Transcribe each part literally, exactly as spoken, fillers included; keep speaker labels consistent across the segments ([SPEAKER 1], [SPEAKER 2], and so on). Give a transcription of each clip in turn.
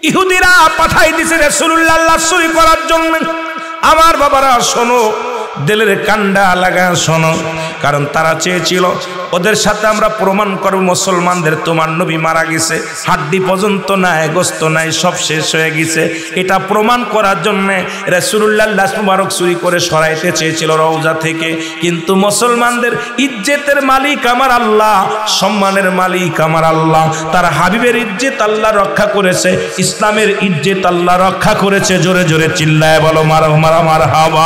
[SPEAKER 1] ইহুদিরা পাঠাই দিছে রাসূলুল্লাহ লাশ চুরি করার জন্য। আমার বাবারা শোনো, দিলের কান্ডা লাগা শোনো, কারণ তারা চেয়েছিল ওদের সাথে আমরা প্রমাণ করব মুসলমানদের তোমার নবী মারা গেছে, হাড্ডি পর্যন্ত নাই, গোস্ত নাই, সব শেষ হয়ে গেছে। এটা প্রমাণ করার জন্য রাসূলুল্লাহ লাশ মুবারক চুরি করে সরাইতে চেয়েছিল রওজা থেকে। কিন্তু মুসলমানদের ইজ্জতের মালিক আমার আল্লাহ, সম্মানের মালিক আমার আল্লাহ। তার হাবিবের ইজ্জত আল্লাহ রক্ষা করেছে, ইসলামের ইজ্জত আল্লাহ রক্ষা করেছে। জোরে জোরে চিল্লায় বলো মারা মারা মারহাবা।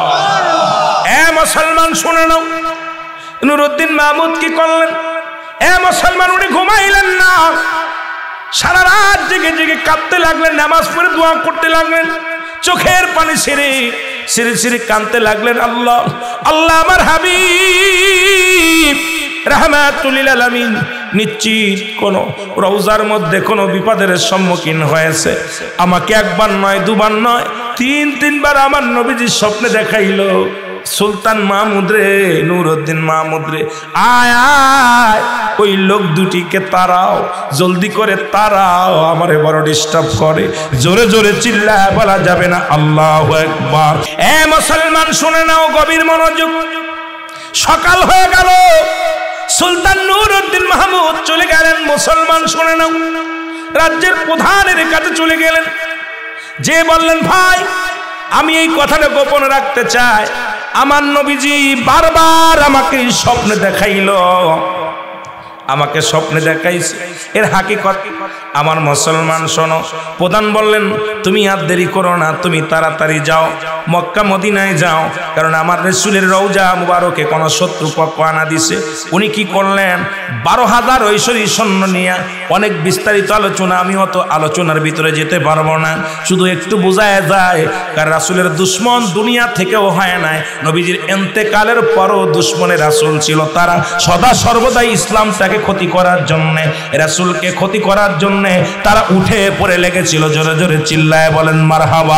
[SPEAKER 1] এ মুসলমান শুনে নাও, নুরউদ্দিন মাহমুদ কি করলেন? এ মুসলমান, উনি ঘুমাইলেন না, সারা রাত জেগে জেগে কাঁদতে লাগলেন, নামাজ পড়ে দোয়া করতে লাগলেন, চোখের পানি ছেড়ে ছেড়ে ছেড়ে কাঁদতে লাগলেন। আল্লাহ আল্লাহ আমার হাবিব রাহমাতুল লিল আলামিন নিশ্চিত কোন রওজার মধ্যে কোনো বিপদের সম্মুখীন হয়েছে। আমাকে একবার নয়, দুবার নয়, তিন তিনবার আমার নবীজি স্বপ্নে দেখাইলো, সুলতান মাহমুদ রে, নুরউদ্দিন মাহমুদ রে, আয় আয়, ওই লোক দুটিকে তাড়াও, জলদি করে তাড়াও, আমারে বড় ডিস্টার্ব করে। জোরে জোরে চিল্লায় বলা যাবে না আল্লাহু আকবার। এ মুসলমান শুনে নাও, গভীর মনোযোগ। সকাল হয়ে গেল, সুলতান নুরউদ্দিন মাহমুদ চলে গেলেন। মুসলমান শুনে নাও, রাজ্যের প্রধানের কাছে চলে গেলেন, যে বললেন ভাই আমি এই কথাটা গোপন রাখতে চাই, আমার নবীজি বারবার আমাকে স্বপ্নে দেখাইলো, আমাকে স্বপ্নে দেখাইছে, এর হাকিকত আমার মুসলমান শোনো। প্রধান বললেন তুমি আর দেরি করো না, তুমি তাড়াতাড়ি যাও, মক্কা মদিনায় যাও, কারণ আমার রাসূলের রওজা মুবারকে কোন শত্রু পক্ষ আনা দিছে। উনি কি করলেন, বারো হাজার ঐশ্বরী সৈন্য নিয়ে, অনেক বিস্তারিত আলোচনা, আমি অত আলোচনার ভিতরে যেতে পারবো না, শুধু একটু বোঝায় যায়, কারণ রাসূলের দুশ্মন দুনিয়া থেকেও হয় নাই, নবীজির ইন্তেকালের পরও দুশ্মনের রাসূল ছিল, তারা সদা সর্বদাই ইসলামটাকে ক্ষতি করার জন্য, রাসূলকে ক্ষতি করার জন্য তারা উঠে পড়ে লেগেছিল। জোরে জোরে চিল্লায় বলেন মারহাবা।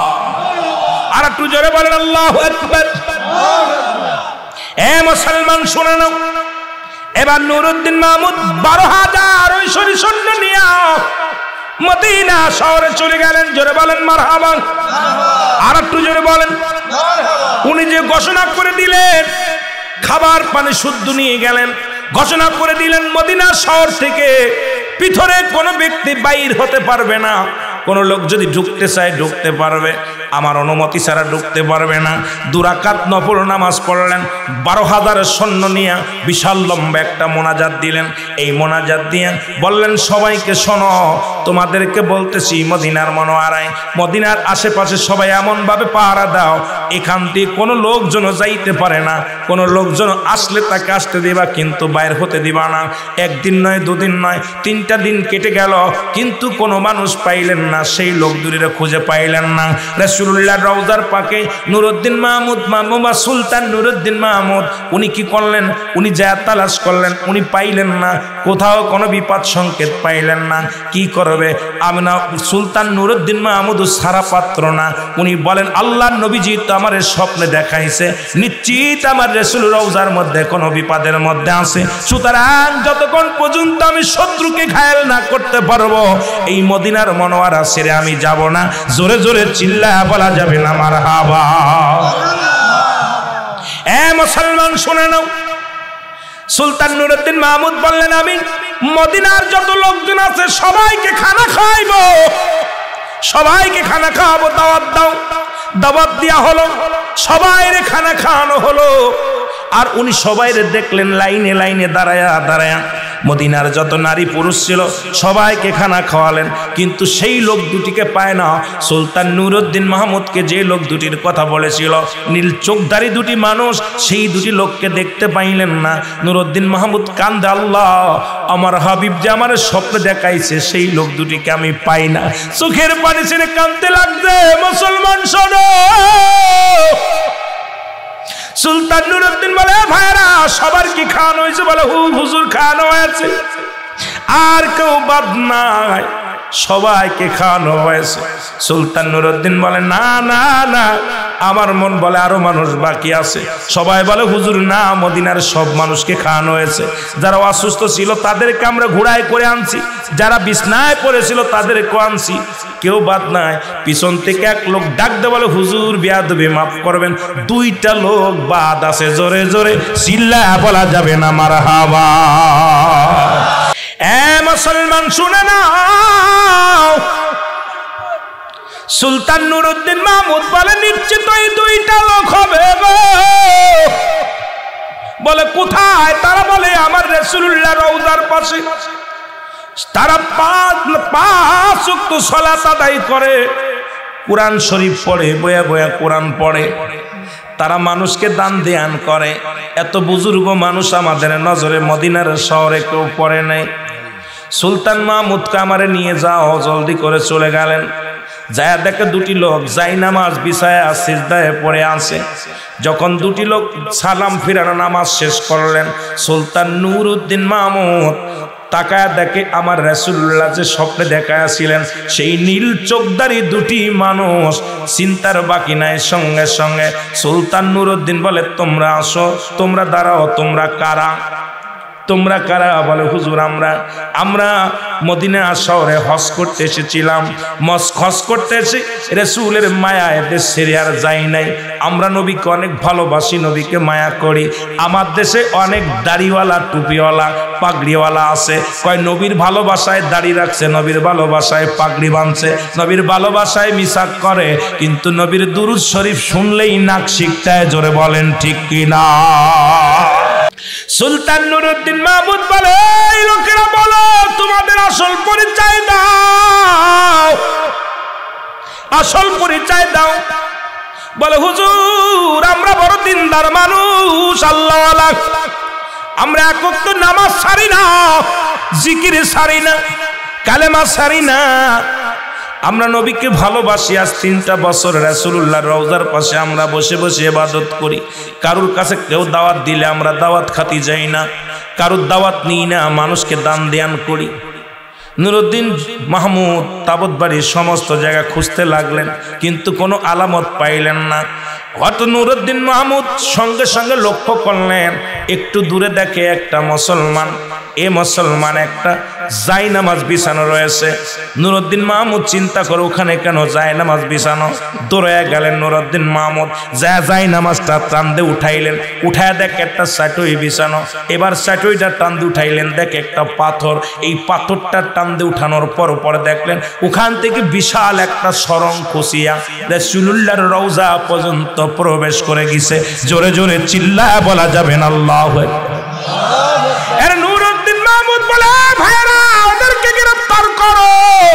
[SPEAKER 1] আর একটু জোরে বলেন আল্লাহু আকবার। এ মুসলমান শুনে নাও, এবার নুরউদ্দিন মাহমুদ বারো হাজার ঐশ্বরী সৈন্য নিয়ে মদিনা শহরে চলে গেলেন। জোরে বলেন মারহাবা। আর একটু জোরে বলেন। উনি যে ঘোষণা করে দিলেন, খাবার পানি শুদ্ধ নিয়ে গেলেন, ঘোষণা করে দিলেন মদিনা শহর থেকে ভিতরে কোনো ব্যক্তি বাইর হতে পারবে না, কোনো লোক যদি ঢুকতে চায় ঢুকতে পারবে, আমার অনুমতি ছাড়া ঢুকতে পারবে না। দুরাকাত নফল নামাজ পড়লেন, বারো হাজার সৈন্য নিয়ে বিশাল লম্বা একটা মোনাজাত দিলেন। এই মোনাজাত দিয়ে বললেন সবাইকে শোনো, তোমাদেরকে বলতেছি মদিনার মনোয়ারায়, মদিনার আশেপাশে সবাই এমনভাবে পাহারা দাও, এখান থেকে কোনো লোকজন যাইতে পারে না, কোনো লোকজন আসলে তাকে আসতে দিবা, কিন্তু বাইর হতে দিবা না। একদিন নয়, দুদিন নয়, তিনটা দিন কেটে গেল, কিন্তু কোনো মানুষ পাইলেন না, সেই লোক দুটিরে খুঁজে পাইলেন না। রাসূলুল্লাহ রওজার পাকে নুরউদ্দিন মাহমুদ মামুমা সুলতান নুরউদ্দিন মাহমুদ উনি কি করলেন, উনি যা তালাশ করলেন, উনি পাইলেন না, কোথাও কোনো বিপদ সংকেত পাইলেন না। কি করবে, আমি না সুলতান নুরউদ্দিন মাহমুদ সারা পাত্র না, উনি বলেন আল্লাহর নবীজি তো আমার স্বপ্নে দেখাইছে, নিশ্চিত আমার রাসূল রওজার মধ্যে কোনো বিপদের মধ্যে আছে, সুতরাং যতক্ষণ পর্যন্ত আমি শত্রুকে ঘায়েল না করতে পারবো এই মদিনার মনোয়ারা ছেড়ে আমি যাব না। জোরে জোরে চিল্লায়া বলা যাবে না মারহাবা। এ মুসলমান শুনে নাও, সুলতান নুরউদ্দিন মাহমুদ বললেন আমি মদিনার যত লোকজন আছে সবাইকে খানা খাওয়াইবো, সবাইকে খানা খাওয়াবো, দাওয়াত দাও। দাওয়াত দেয়া হলো, সবাইরে খানা খাওয়ানো হলো। আর উনি সবাইরে দেখলেন লাইনে লাইনে দাঁড়ায়া দাঁড়ায়া, মদিনার যত নারী পুরুষ ছিল সবাইকে খানা খাওয়ালেন, কিন্তু সেই লোক দুটিকে পায় না। সুলতান নুরউদ্দিন মাহমুদকে যে লোক দুটির কথা বলেছিল, নীল চোখধারী দুটি মানুষ, সেই দুটি লোককে দেখতে পাইলেন না। নুরউদ্দিন মাহমুদ কান্দে, আল্লাহ আমার হাবিব যে আমার স্বপ্নে দেখাইছে সেই লোক দুটিকে আমি পাই না। চোখের পানি ছেড়ে কাঁদতে লাগছে। মুসলমান শোনো, সুলতান নুরউদ্দিন বলে ভাইরা সবার কি খাওয়ানো হয়েছে? বলে হু হুজুর খাওয়ানো হয়েছে, আর কেউ বাদ নাই। সবাইকে খাওয়ানো হয়েছে। সুলতান নুরউদ্দিন বলে না না না, আমার মন বলে আরো মানুষ বাকি আছে। সবাই বলে হুজুর না, মদিনার সব মানুষকে খাওয়ানো হয়েছে। যারা অসুস্থ ছিল তাদেরকে আমরা ঘোড়ায় করে আনছি, যারা বিছনায় পড়েছিল তাদেরকেও আনছি, কেউ বাদ নাই। পিছন থেকে এক লোক ডাক দে বলে হুজুর বেয়াদবি মাফ করবেন, দুইটা লোক বাদ আছে। জোরে জোরে চিল্লায়া বলা যাবে না মারহাবা। এ মুসলমান শুনে নাও, সুলতান নুরউদ্দিন মাহমুদ বলে নিশ্চিত এই দুইটা লোক হবে গো। বলে কোথায়? তারা বলে আমার রাসূলুল্লাহ রওজার পাশে। তারা পাঁচ পাঁচ ওয়াক্ত সালাত আদায় করে, কুরআন শরীফ পড়ে, বয়া বয়া কোরআন পড়ে, তারা মানুষকে দান দেয়ান করে। এত বুজুর্গ মানুষ আমাদের নজরে মদিনার শহরে কেউ পড়ে নাই। সুলতান মাহমুদকে আমারে নিয়ে যাও, জলদি করে চলে গেলেন। যায় দেখে দুটি লোক যাই নামাজ বিছায়া সিজদায় পড়ে আছে। যখন দুটি লোক সালাম ফিরানো নামাজ শেষ করলেন, সুলতান নুরউদ্দিন মাহমুদ তাকায় দেখে আমার রাসূলুল্লাহ যে স্বপ্নে দেখাছিলেন সেই নীল চোখদারি দুটি মানুষ। চিন্তার বাকি নাই, সঙ্গে সঙ্গে সুলতান নুরউদ্দিন বলে তোমরা আসো, তোমরা দাঁড়াও, তোমরা কারা? তোমরা কারা? বলে হুজুর আমরা আমরা মদিনা শহরে হজ করতে এসেছিলাম, মস হজ করতে এসে রাসূলের মায়া এদেশ ছেড়ে আর যাই নাই। আমরা নবীকে অনেক ভালোবাসি, নবীকে মায়া করি। আমার দেশে অনেক দাড়িওয়ালা টুপিওয়ালা পাগড়িওয়ালা আছে, কয় নবীর ভালোবাসায় দাড়ি রাখছে, নবীর ভালোবাসায় পাগড়ি বাঁধছে, নবীর ভালোবাসায় মিসাক করে, কিন্তু নবীর দুরূদ শরীফ শুনলেই নাক সিকটায়। জোরে বলেন ঠিক কিনা? সুলতান নুরউদ্দিন মাহমুদ বলে এই লোকেরা বলো তোমাদের আসল পরিচয় দাও, আসল পরিচয় দাও। বলে হুজুর আমরা বড় দিনদার মানুষ, আল্লাহওয়ালা, আমরা এক ওয়াক্ত নামাজ ছাড়ি না, জিকির ছাড়ি না, কালেমা ছাড়ি না, আমরা নবীকে ভালোবাসি। আজ তিনটা বছর রাসূলুল্লাহর রওজার পাশে আমরা বসে বসে ইবাদত করি। কারুর কাছে কেউ দাওয়াত দিলে আমরা দাওয়াত খাতি যাই না, কারুর দাওয়াত নিই না, মানুষকে দান দেয়ান করি। নুরউদ্দিন মাহমুদ তাবত বাড়ির সমস্ত জায়গা খুঁজতে লাগলেন, কিন্তু কোনো আলামত পাইলেন না। হয়তো নুরউদ্দিন মাহমুদ সঙ্গে সঙ্গে লক্ষ্য করলেন একটু দূরে দেখে একটা মুসলমান, এ মুসলমান একটা জাই নামাজ বিছানো রয়েছে। নুরউদ্দিন মাহমুদ চিন্তা করে ওখানে কেন জাই নামাজ বিছানো? দৌড়ে গেলেন নুরউদ্দিন মাহমুদ, যা জাই নামাজটা টান দিয়ে উঠাইলেন, উঠায় দেখে একটা চাটুই বিছানো। এবার চাটুইটা টান দিয়ে উঠাইলেন, দেখে একটা পাথর। এই পাথরটা টান দিয়ে উঠানোর পর পরে দেখলেন ওখান থেকে বিশাল একটা সরং খুশিয়া রাসূলুল্লাহর রওজা পর্যন্ত প্রবেশ করে গেছে। জোরে জোরে চিল্লায় বলা যাবে না আল্লাহু আকবার। এর নুরউদ্দিন মাহমুদ বলে ভাইরা ওদেরকে গ্রেফতার করো।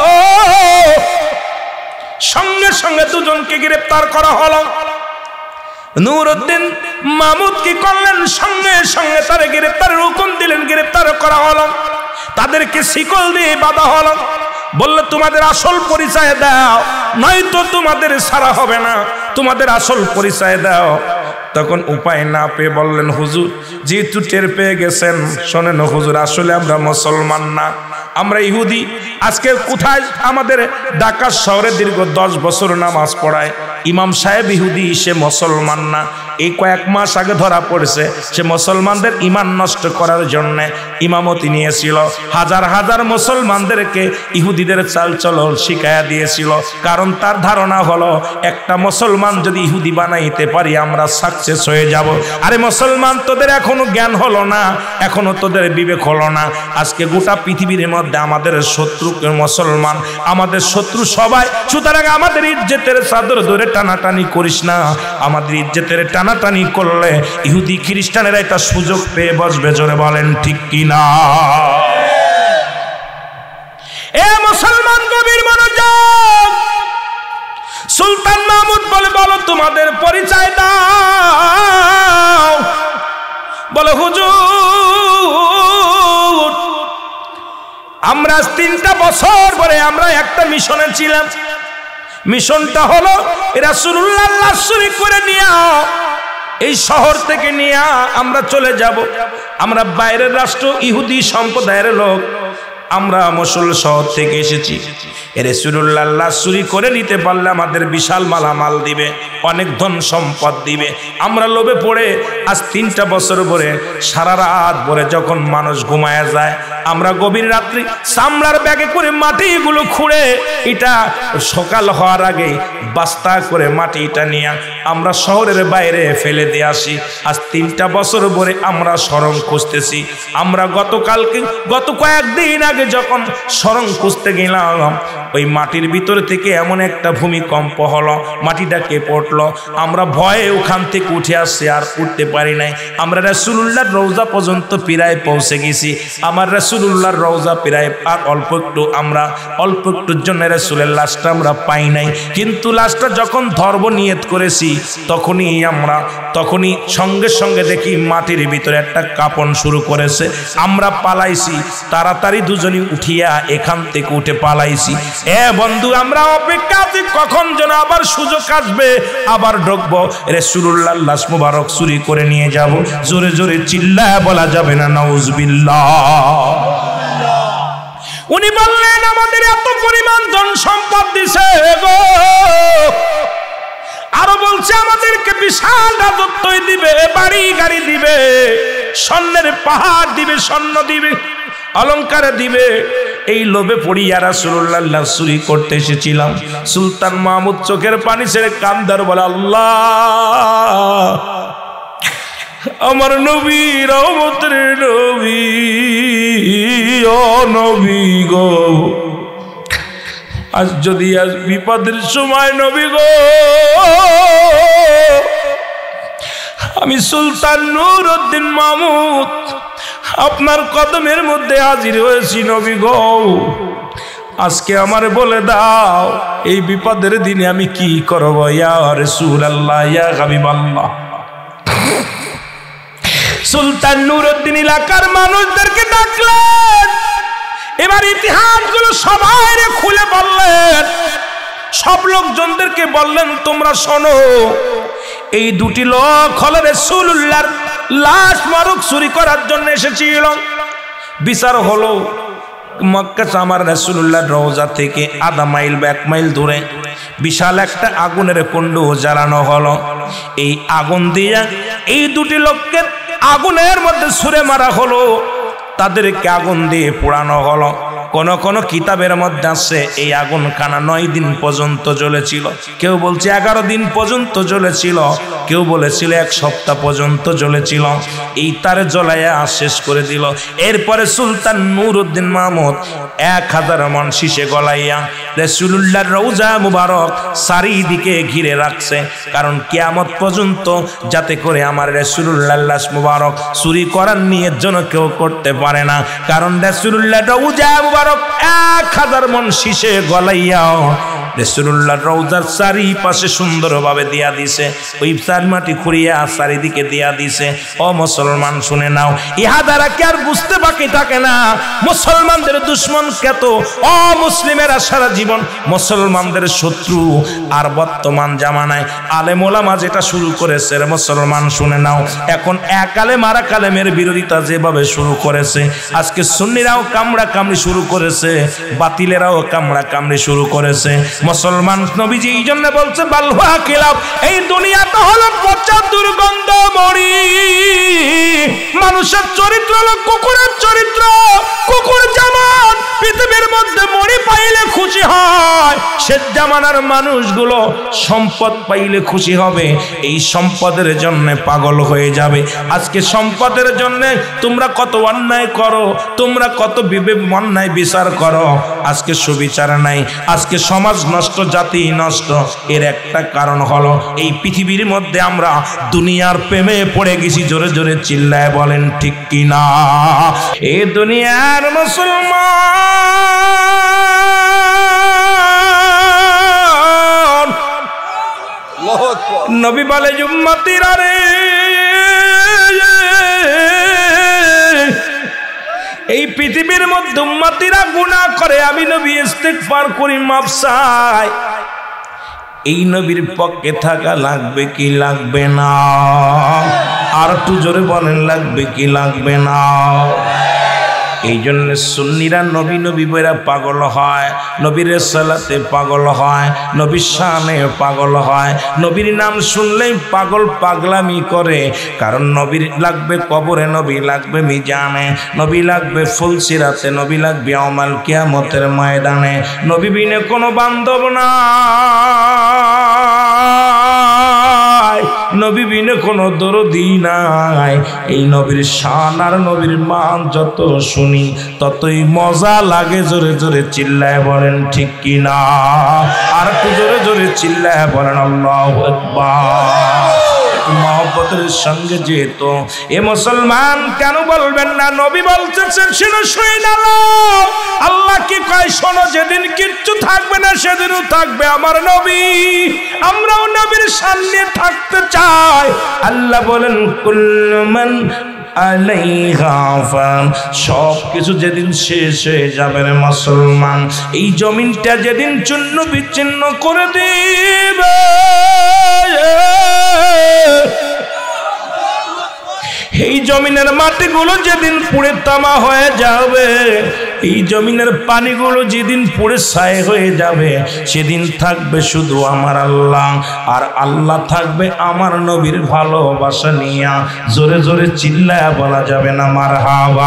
[SPEAKER 1] সঙ্গে সঙ্গে দুজনকে গ্রেফতার করা হলো। নুরউদ্দিন মাহমুদ কি করলেন? সঙ্গে সঙ্গে তারে গ্রেফতারের হুকুম দিলেন, গ্রেফতার করা হলো। তাদেরকে শিকল দিয়ে বাঁধা হলো। বললে তোমাদের আসল পরিচয় দাও, নয়তো তোমাদের ছাড়া হবে না, তোমাদের আসল পরিচয় দাও। তখন উপায় না পেয়ে বললেন হুজুর যেহেতু টের পেয়ে গেছেন, শোনেন হুজুর আসলে আমরা মুসলমান না, আমরা ইহুদি। আজকে কোথায় আমাদের ঢাকা শহরে দীর্ঘ দশ বছর নামাজ পড়ায় ইমাম সাহেব ইহুদি, সে মুসলমান না। এই কয়েক মাস আগে ধরা পড়েছে সে মুসলমানদের ইমান নষ্ট করার জন্য ইমামতি নিয়েছিল। হাজার হাজার মুসলমানদেরকে ইহুদিদের চালচলন শিখাইয়া দিয়েছিল, কারণ তার ধারণা হলো একটা মুসলমান যদি ইহুদি বানাইতে পারি আমরা সাকসেস হয়ে যাব। আরে মুসলমান তোদের এখনো জ্ঞান হলো না, এখনো তোদের বিবেক হলো না। আজকে গোটা পৃথিবীর মধ্যে আমাদের শত্রু মুসলমান, আমাদের শত্রু সবাই। সুতরাং আমাদের ইজ্জতের চাদর ধরে টানাটানি করিস না। আমাদের ইজ্জতের টানাটানি করলে ইহুদি খ্রিস্টানেরা একটা সুযোগ পেয়ে বসবে। জোরে বলেন ঠিক কিনা? এ মুসলমান গভীর মনোযোগ। সুলতান মাহমুদ বলে বলো তোমাদের পরিচয় দাও। বলে হুজুর আমরা তিনটা বছর পরে আমরা একটা মিশনে ছিলাম। মিশনটা হলো রাসূলুল্লাহ লাশ শরীফ করে নিয়ে এই শহর থেকে নিয়ে আমরা চলে যাব। আমরা বাইরের রাষ্ট্র ইহুদি সম্প্রদায়ের লোক, আমরা মসুল শহর থেকে এসেছি, রাসূলুল্লাহ লাশ চুরি করে নিতে পারলে আমাদের বিশাল মালামাল দিবে, অনেক ধন সম্পদ দিবে। আমরা লোভে পড়ে আজ তিনটা বছর পরে সারা রাত ভরে যখন মানুষ ঘুমায়া যায়, আমরা গভীর রাত্রি চামড়ার ব্যাগে করে মাটিগুলো খুঁড়ে এটা সকাল হওয়ার আগে বস্তা করে মাটিটা নিয়ে আমরা শহরের বাইরে ফেলে দিয়ে আসি। আজ তিনটা বছর পরে আমরা সরং খুঁজতেছি। আমরা গতকালকে গত কয়েকদিন আগে যখন সরং খুঁজতে গেলাম, ওই মাটির ভিতর থেকে এমন একটা ভূমিকম্প হলো, মাটিটা কেঁপে পড়লো। আমরা ভয়ে ওখান থেকে উঠে আসছি, আর উঠতে পারি নাই। আমরা রাসূলুল্লাহর রওজা পর্যন্ত প্রায় পৌঁছে গেছি। আমার রাসূলুল্লাহর রওজা প্রায় আর অল্প একটু, আমরা অল্প একটুর জন্য রাসূলের লাশটা আমরা পাই নাই। কিন্তু লাশটা যখন ধর্ম নিয়ত করেছি, তখনই আমরা তখনই সঙ্গে সঙ্গে দেখি মাটির ভিতরে একটা কাঁপন শুরু করেছে। আমরা পালাইছি, তাড়াতাড়ি দুজনই উঠিয়া এখান থেকে উঠে পালাইছি। এ বন্ধু, আমরা অপেক্ষা আছি কখন যেন আবার সুযোগ আসবে, আবার ঢুকবো, রাসূলুল্লাহর লাশ মুবারক চুরি করে নিয়ে যাব। জোরে জোরে চিল্লায়া বলা যাবে না নাউজুবিল্লাহ। উনি বললেন আমাদের এত পরিমাণ ধন সম্পদ দিছে গো, আরো বলছে আমাদেরকে বিশাল রাজত্ব দিবে, বাড়ি গাড়ি দিবে, স্বর্ণের পাহাড় দিবে, স্বর্ণ দিবে, অলংকার দিবে। এই লোভে পড়িয়া রাসূলুল্লাহ লাশ চুরি করতে এসেছিলাম। সুলতান মাহমুদ চোখের পানি ছেড়ে কান্দার বলে, আল্লাহ আমার নবী, রহমতের নবী, ও নবী গো, আজ যদি আজ বিপদের সময় নবী গো, আমি সুলতান নূরউদ্দিন মাহমুদ আপনার কদমের মধ্যে হাজির হয়েছি নবী গো, আজকে আমারে বলে দাও এই বিপদের দিনে আমি কি করব? ইয়া রাসূলুল্লাহ, ইয়া হাবিবাল্লাহ। সুলতান নূরউদ্দিন এলাকার মানুষদেরকে ডাকলেন, এবার ইতিহাসগুলো সবাই খুলে বললেন। সব লোকজনদেরকে বললেন, তোমরা শোনো, এই দুটি লোক হলো রাসূলুল্লাহর লাশ মারুক চুরি করার জন্য এসেছিল। বিচার হলো মক্কা আমার রাসূলুল্লাহর রওজা থেকে আধা মাইল বা এক মাইল দূরে বিশাল একটা আগুনের কুণ্ড জ্বালানো হলো। এই আগুন দিয়ে এই দুটি লোককে আগুনের মধ্যে ছুঁড়ে মারা হলো, তাদেরকে আগুন দিয়ে পোড়ানো হলো। কোন কোন কিতাবের মধ্যে আছে এই আগুন খানা নয় দিন পর্যন্ত জ্বলেছিল, কেউ বলছে এগারো দিন পর্যন্ত জ্বলেছিল, কেউ বলেছিল এক সপ্তাহ পর্যন্ত জ্বলেছিল। এই তারে জ্বলাইয়া শেষ করে দিল। এরপরে সুলতান নূরউদ্দিন মাহমুদ এক হাজার মন শীষে গলাইয়া রাসূলুল্লাহর রওজা মুবারক চারিদিকে ঘিরে রাখছে, কারণ কিয়ামত পর্যন্ত যাতে করে আমার রাসূলুল্লাহর লাশ মুবারক চুরি করার নিয়ত যেন কেউ করতে পারে না। কারণ রাসূলুল্লাহর রওজা মুবারক এক হাজার মন শীষে গলাইয়া রাসূলুল্লাহর রওজার চারিপাশে সুন্দরভাবে দিয়া দিছে, ওই চার মাটি খুঁড়িয়া চারিদিকে দিয়া দিছে। ও মুসলমান শুনে নাও, ইহা দ্বারা কি আর বুঝতে বাকি থাকে না মুসলমানদের দুশ্মন কত, ও মুসলিমেরা সারা জীবন মুসলমানদের শত্রু। আর বর্তমান জামানায় আলেম ওলামা যেটা শুরু করেছে রে মুসলমান শুনে নাও, এখন এক আলেম আর এক আলেমের বিরোধিতা যেভাবে শুরু করেছে, আজকে সুন্নিরাও কামড়া কামড়ি শুরু করেছে, বাতিলেরাও কামড়া কামড়ি শুরু করেছে। মুসলমান নবীজি এই জন্য বলছে বালহুয়া কিলাব, এই দুনিয়াটা হলো পচা দুর্গন্ধ মরি। মানুষের চরিত্র হলো কুকুরের চরিত্র, কুকুর যেমন পৃথিবীর মধ্যে মরি পাইলে খুশি হয়, সে জামানার মানুষগুলো সম্পদ পাইলে খুশি হবে, এই সম্পদের জন্য পাগল হয়ে যাবে। আজকে সম্পদের জন্য তোমরা কত অন্যায় করো, তোমরা কত বিবেক অন্যায় বিচার করো, আজকে সুবিচার নাই, আজকে সমাজ নষ্ট, জাতি নষ্ট। এর একটা কারণ হলো এই পৃথিবীর মধ্যে আমরা দুনিয়ার প্রেমে পড়ে গেছি। জোরে জোরে চিল্লায় বলেন ঠিক কিনা? এই দুনিয়ার মুসলমান নবী বলে উম্মতিরা রে, এই পৃথিবীর মধ্যে উম্মতিরা গুনাহ করে, আমি নবী ইস্তিগফার করি, মাফ চাই। এই নবীর পক্ষে থাকা লাগবে কি লাগবে না? আর একটু জোরে বলেন লাগবে কি লাগবে না? এই জন্য সুন্নিরা নবী নবী বইরা পাগল হয়, নবীর সালাতে পাগল হয়, নবীর শানে পাগল হয়, নবীর নাম শুনলেই পাগল পাগলামি করে। কারণ নবীর লাগবে কবরে, নবী লাগবে মিজানে, নবী লাগবে ফুলসিরাতে, নবী লাগবে ইয়াউমাল কিয়ামতের ময়দানে। নবী বিনে কোনো বান্ধব না, নবী বিনে কোনো দরদি নাই। এই নবীর শান আর নবীর মান যত শুনি ততই মজা লাগে। জোরে জোরে চিল্লায় বলেন ঠিক কিনা? আর একটু জোরে জোরে চিল্লায় বলেন আল্লাহু আকবার। মহব্বতের সঙ্গে যেত এ মুসলমান কেন বলবেন না? নবী বলতেছেন শোনো শুইনালো, আল্লাহ কি কয় শোনো, যেদিন কিচ্ছু থাকবে না সেদিনও থাকবে আমার নবী। আমরাও নবীর সামনে থাকতে চাই। আল্লাহ বলেন কুল্লু মান আলাইহা ফান, সব কিছু যেদিন শেষ হয়ে যাবে রে মুসলমান, এই জমিনটা যেদিন চূর্ণ বিচ্ছিন্ন করে দিবে, এই জমিনের মাটিগুলো যেদিন পুড়ে তামা হয়ে যাবে, এই জমিনের পানিগুলো যেদিন পুড়ে ছাই হয়ে যাবে, সেদিন থাকবে শুধু আমার আল্লাহ, আর আল্লাহ থাকবে আমার নবীর ভালোবাসা নিয়া। জোরে জোরে চিল্লায়া বলা যাবে না মারহাবা।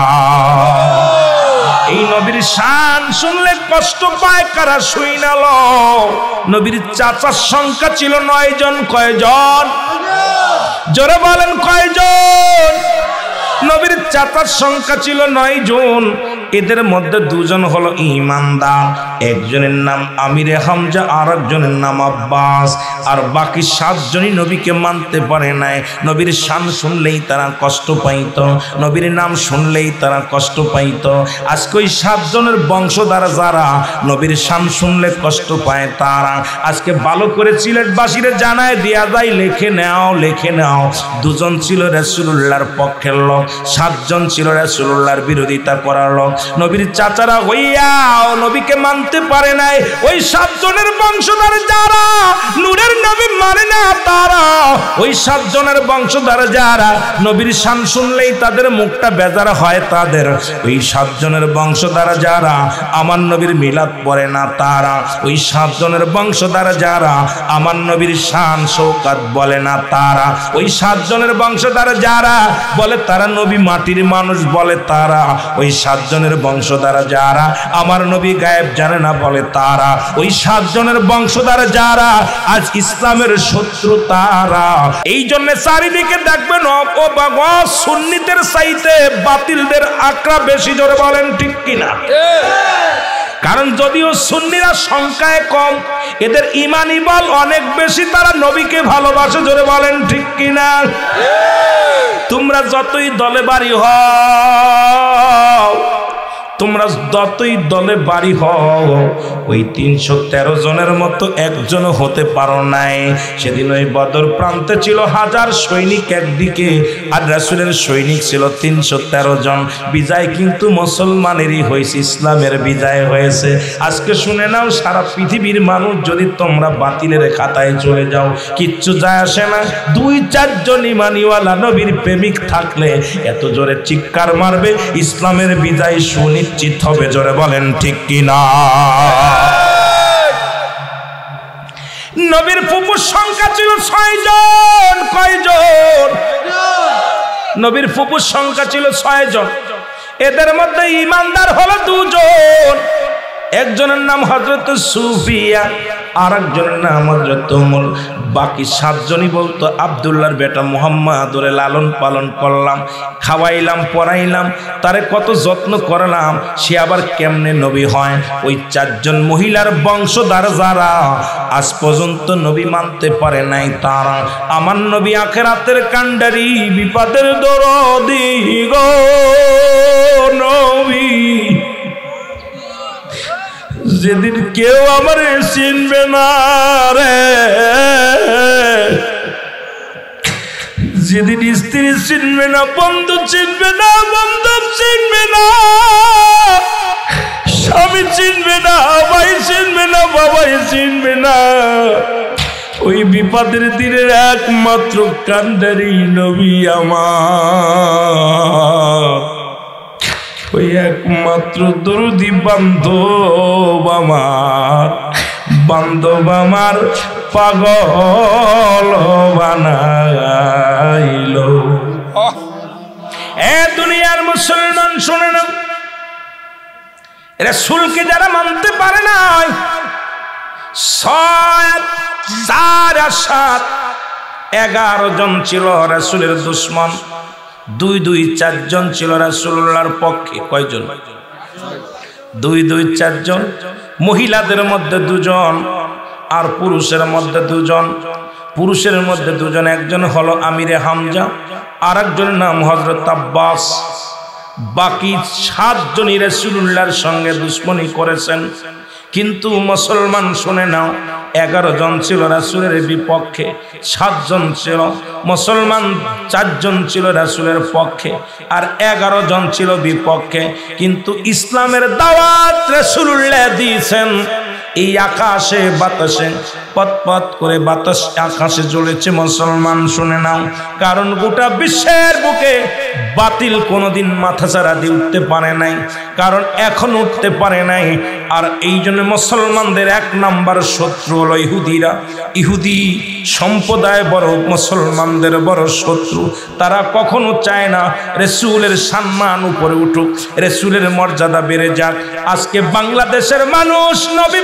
[SPEAKER 1] এই নবীর শান শুনলে কষ্ট পায় কারা? শুইনালো। নবীর চাচার সংখ্যা ছিল নয় জন। কয়জন? জোরে বলেন কয়জন? নবীর চাচার সংখ্যা ছিল নয় জন। এদের মধ্যে দুজন হলো ঈমানদার, একজনের নাম আমিরে হামজা আর একজনের নাম আব্বাস। আর বাকি সাতজনই নবীকে মানতে পারে নাই। নবীর শান শুনলেই তারা কষ্ট পাইত, নবীর নাম শুনলেই তারা কষ্ট পাইত। আজকে ওই সাতজনের বংশধার যারা নবীর শান শুনলে কষ্ট পায় তারা আজকে ভালো করে সিলেটবাসীরা জানায় দেয়া যায়, লেখে নাও লেখে নাও। দুজন ছিল রাসূলুল্লাহর পক্ষের লোক, সাতজন ছিল রাসূলুল্লাহর বিরোধিতা করার লোক। নবীর চাচারা হইয়াও নবীকে মানতে পারে নাই। ওই সাতজনের বংশধর যারা নূরের নবী মানে না তারা, ওই সাতজনের বংশধর যারা নবীর শান শুনলেই তাদের মুখটা বেজার হয় তাদের, ওই সাতজনের বংশধর যারা আমার নবীর মিলাদ পড়ে না তারা, ওই সাতজনের বংশধর যারা আমার নবীর শান শৌকাত বলে না তারা, ওই সাতজনের বংশধর যারা বলে তারা নবী মাটির মানুষ বলে তারা, ওই সাতজনের বংশধর যারা আমার নবী গায়েব জানে না বলে তারা, ওই সাতজনের বংশধর যারা আজ ইসলামের শত্রু তারা। এই জন্য চারিদিকে দেখবেন সুন্নিদের চাইতে বাতিলদের আঁকড়া বেশি। জোরে বলেন ঠিক কিনা? কারণ যদিও সুন্নিরা সংখ্যায় কম, এদের ইমানি বল অনেক বেশি, তারা নবীকে ভালোবাসে। জোরে বলেন ঠিক কিনা? তোমরা যতই দলে বাড়ি হও, তোমরা যতই দলে বাড়ি হও, ওই তিনশো তেরো জনের মতো একজনও হতে পারো নাই। সেদিন ওই বদর প্রান্তে ছিল হাজার সৈনিক একদিকে, আর রাসূলের সৈনিক ছিল তিনশো তেরো জন। বিজয় কিন্তু মুসলমানেরই হয়েছে, ইসলামের বিজয় হয়েছে। আজকে শুনে নাও, সারা পৃথিবীর মানুষ যদি তোমরা বাতিলের খাতায় চলে যাও, কিচ্ছু যায় আসে না। দুই চারজন ইমানিওয়ালা নবীর প্রেমিক থাকলে এত জোরে চিৎকার মারবে, ইসলামের বিজয় শুনি নিশ্চিত হবে। জোরে বলেন ঠিক কিনা? নবীর ফুফুর সংখ্যা ছিল ছয় জন। কয়জন? নবীর ফুফুর সংখ্যা ছিল ছয় জন। এদের মধ্যে ঈমানদার হলো দুজন। একজনের নাম হযরত সুফিয়া, আর একজনের নাম হযরত উমর। বাকি সাতজনই বলতো আব্দুল্লাহর বেটা মুহাম্মদ, ওরে লালন পালন করলাম, খাওয়াইলাম, পড়াইলাম, তারে কত যত্ন করলাম, সে আবার কেমনে নবী হয়? ওই চারজন মহিলার বংশধর যারা আজ পর্যন্ত নবী মানতে পারে নাই তারা আমার নবী আখিরাতের কান্ডারি, বিপদের দরদি গো নবী। যেদিন কেউ আমার চিনবে না রে, যেদিন স্ত্রী চিনবে না, বন্ধু চিনবে না, বন্ধু চিনবে না, স্বামী চিনবে না, ভাই চিনবে না, বাবাই চিনবে না, ওই বিপদের দিনের একমাত্র কান্ডারি নবী আমার। ওই একমাত্র দরদি বান্ধব আমার, বান্ধব আমার পাগল বানাইল। এ দুনিয়ার মুসলমান শুনে না, রাসূলকে যারা মানতে পারে না, ছয় চার সাত এগারো জন ছিল রাসূলের দুশমন, দুই দুই চারজন ছিল রাসূলুল্লাহর পক্ষে। কয়জন? দুই দুই চারজন। মহিলাদের মধ্যে দুজন আর পুরুষের মধ্যে দুজন। পুরুষের মধ্যে দুজন, একজন হলো আমিরে হামজা, আর একজনের নাম হযরত আব্বাস। বাকি সাতজনই রাসূলুল্লাহর সঙ্গে দুশমনী করেছেন। কিন্তু মুসলমান শুনে নাও, এগারো জন ছিল রাসূলের বিপক্ষে, সাতজন ছিল মুসলমান, চারজন ছিল রাসূলের পক্ষে, আর এগারো জন ছিল বিপক্ষে। কিন্তু ইসলামের দাওয়াত রাসূলুল্লাহ দিয়েছেন। এই আকাশে বাতাসে পথ করে বাতাস আকাশে জ্বলেছে মুসলমান শুনে নাও, কারণ গোটা বিশ্বের বুকে বাতিল কোনোদিন মাথা ছাড়া দিয়ে উঠতে পারে নাই, কারণ এখন উঠতে পারে নাই। আর এই জন্য মুসলমানদের এক নাম্বার শত্রু হলো ইহুদিরা। ইহুদি সম্প্রদায় বড় মুসলমানদের বড় শত্রু। তারা কখনো চায় না রাসূলের সম্মান উপরে উঠুক, রাসূলের মর্যাদা বেড়ে যাক। আজকে বাংলাদেশের মানুষ নবী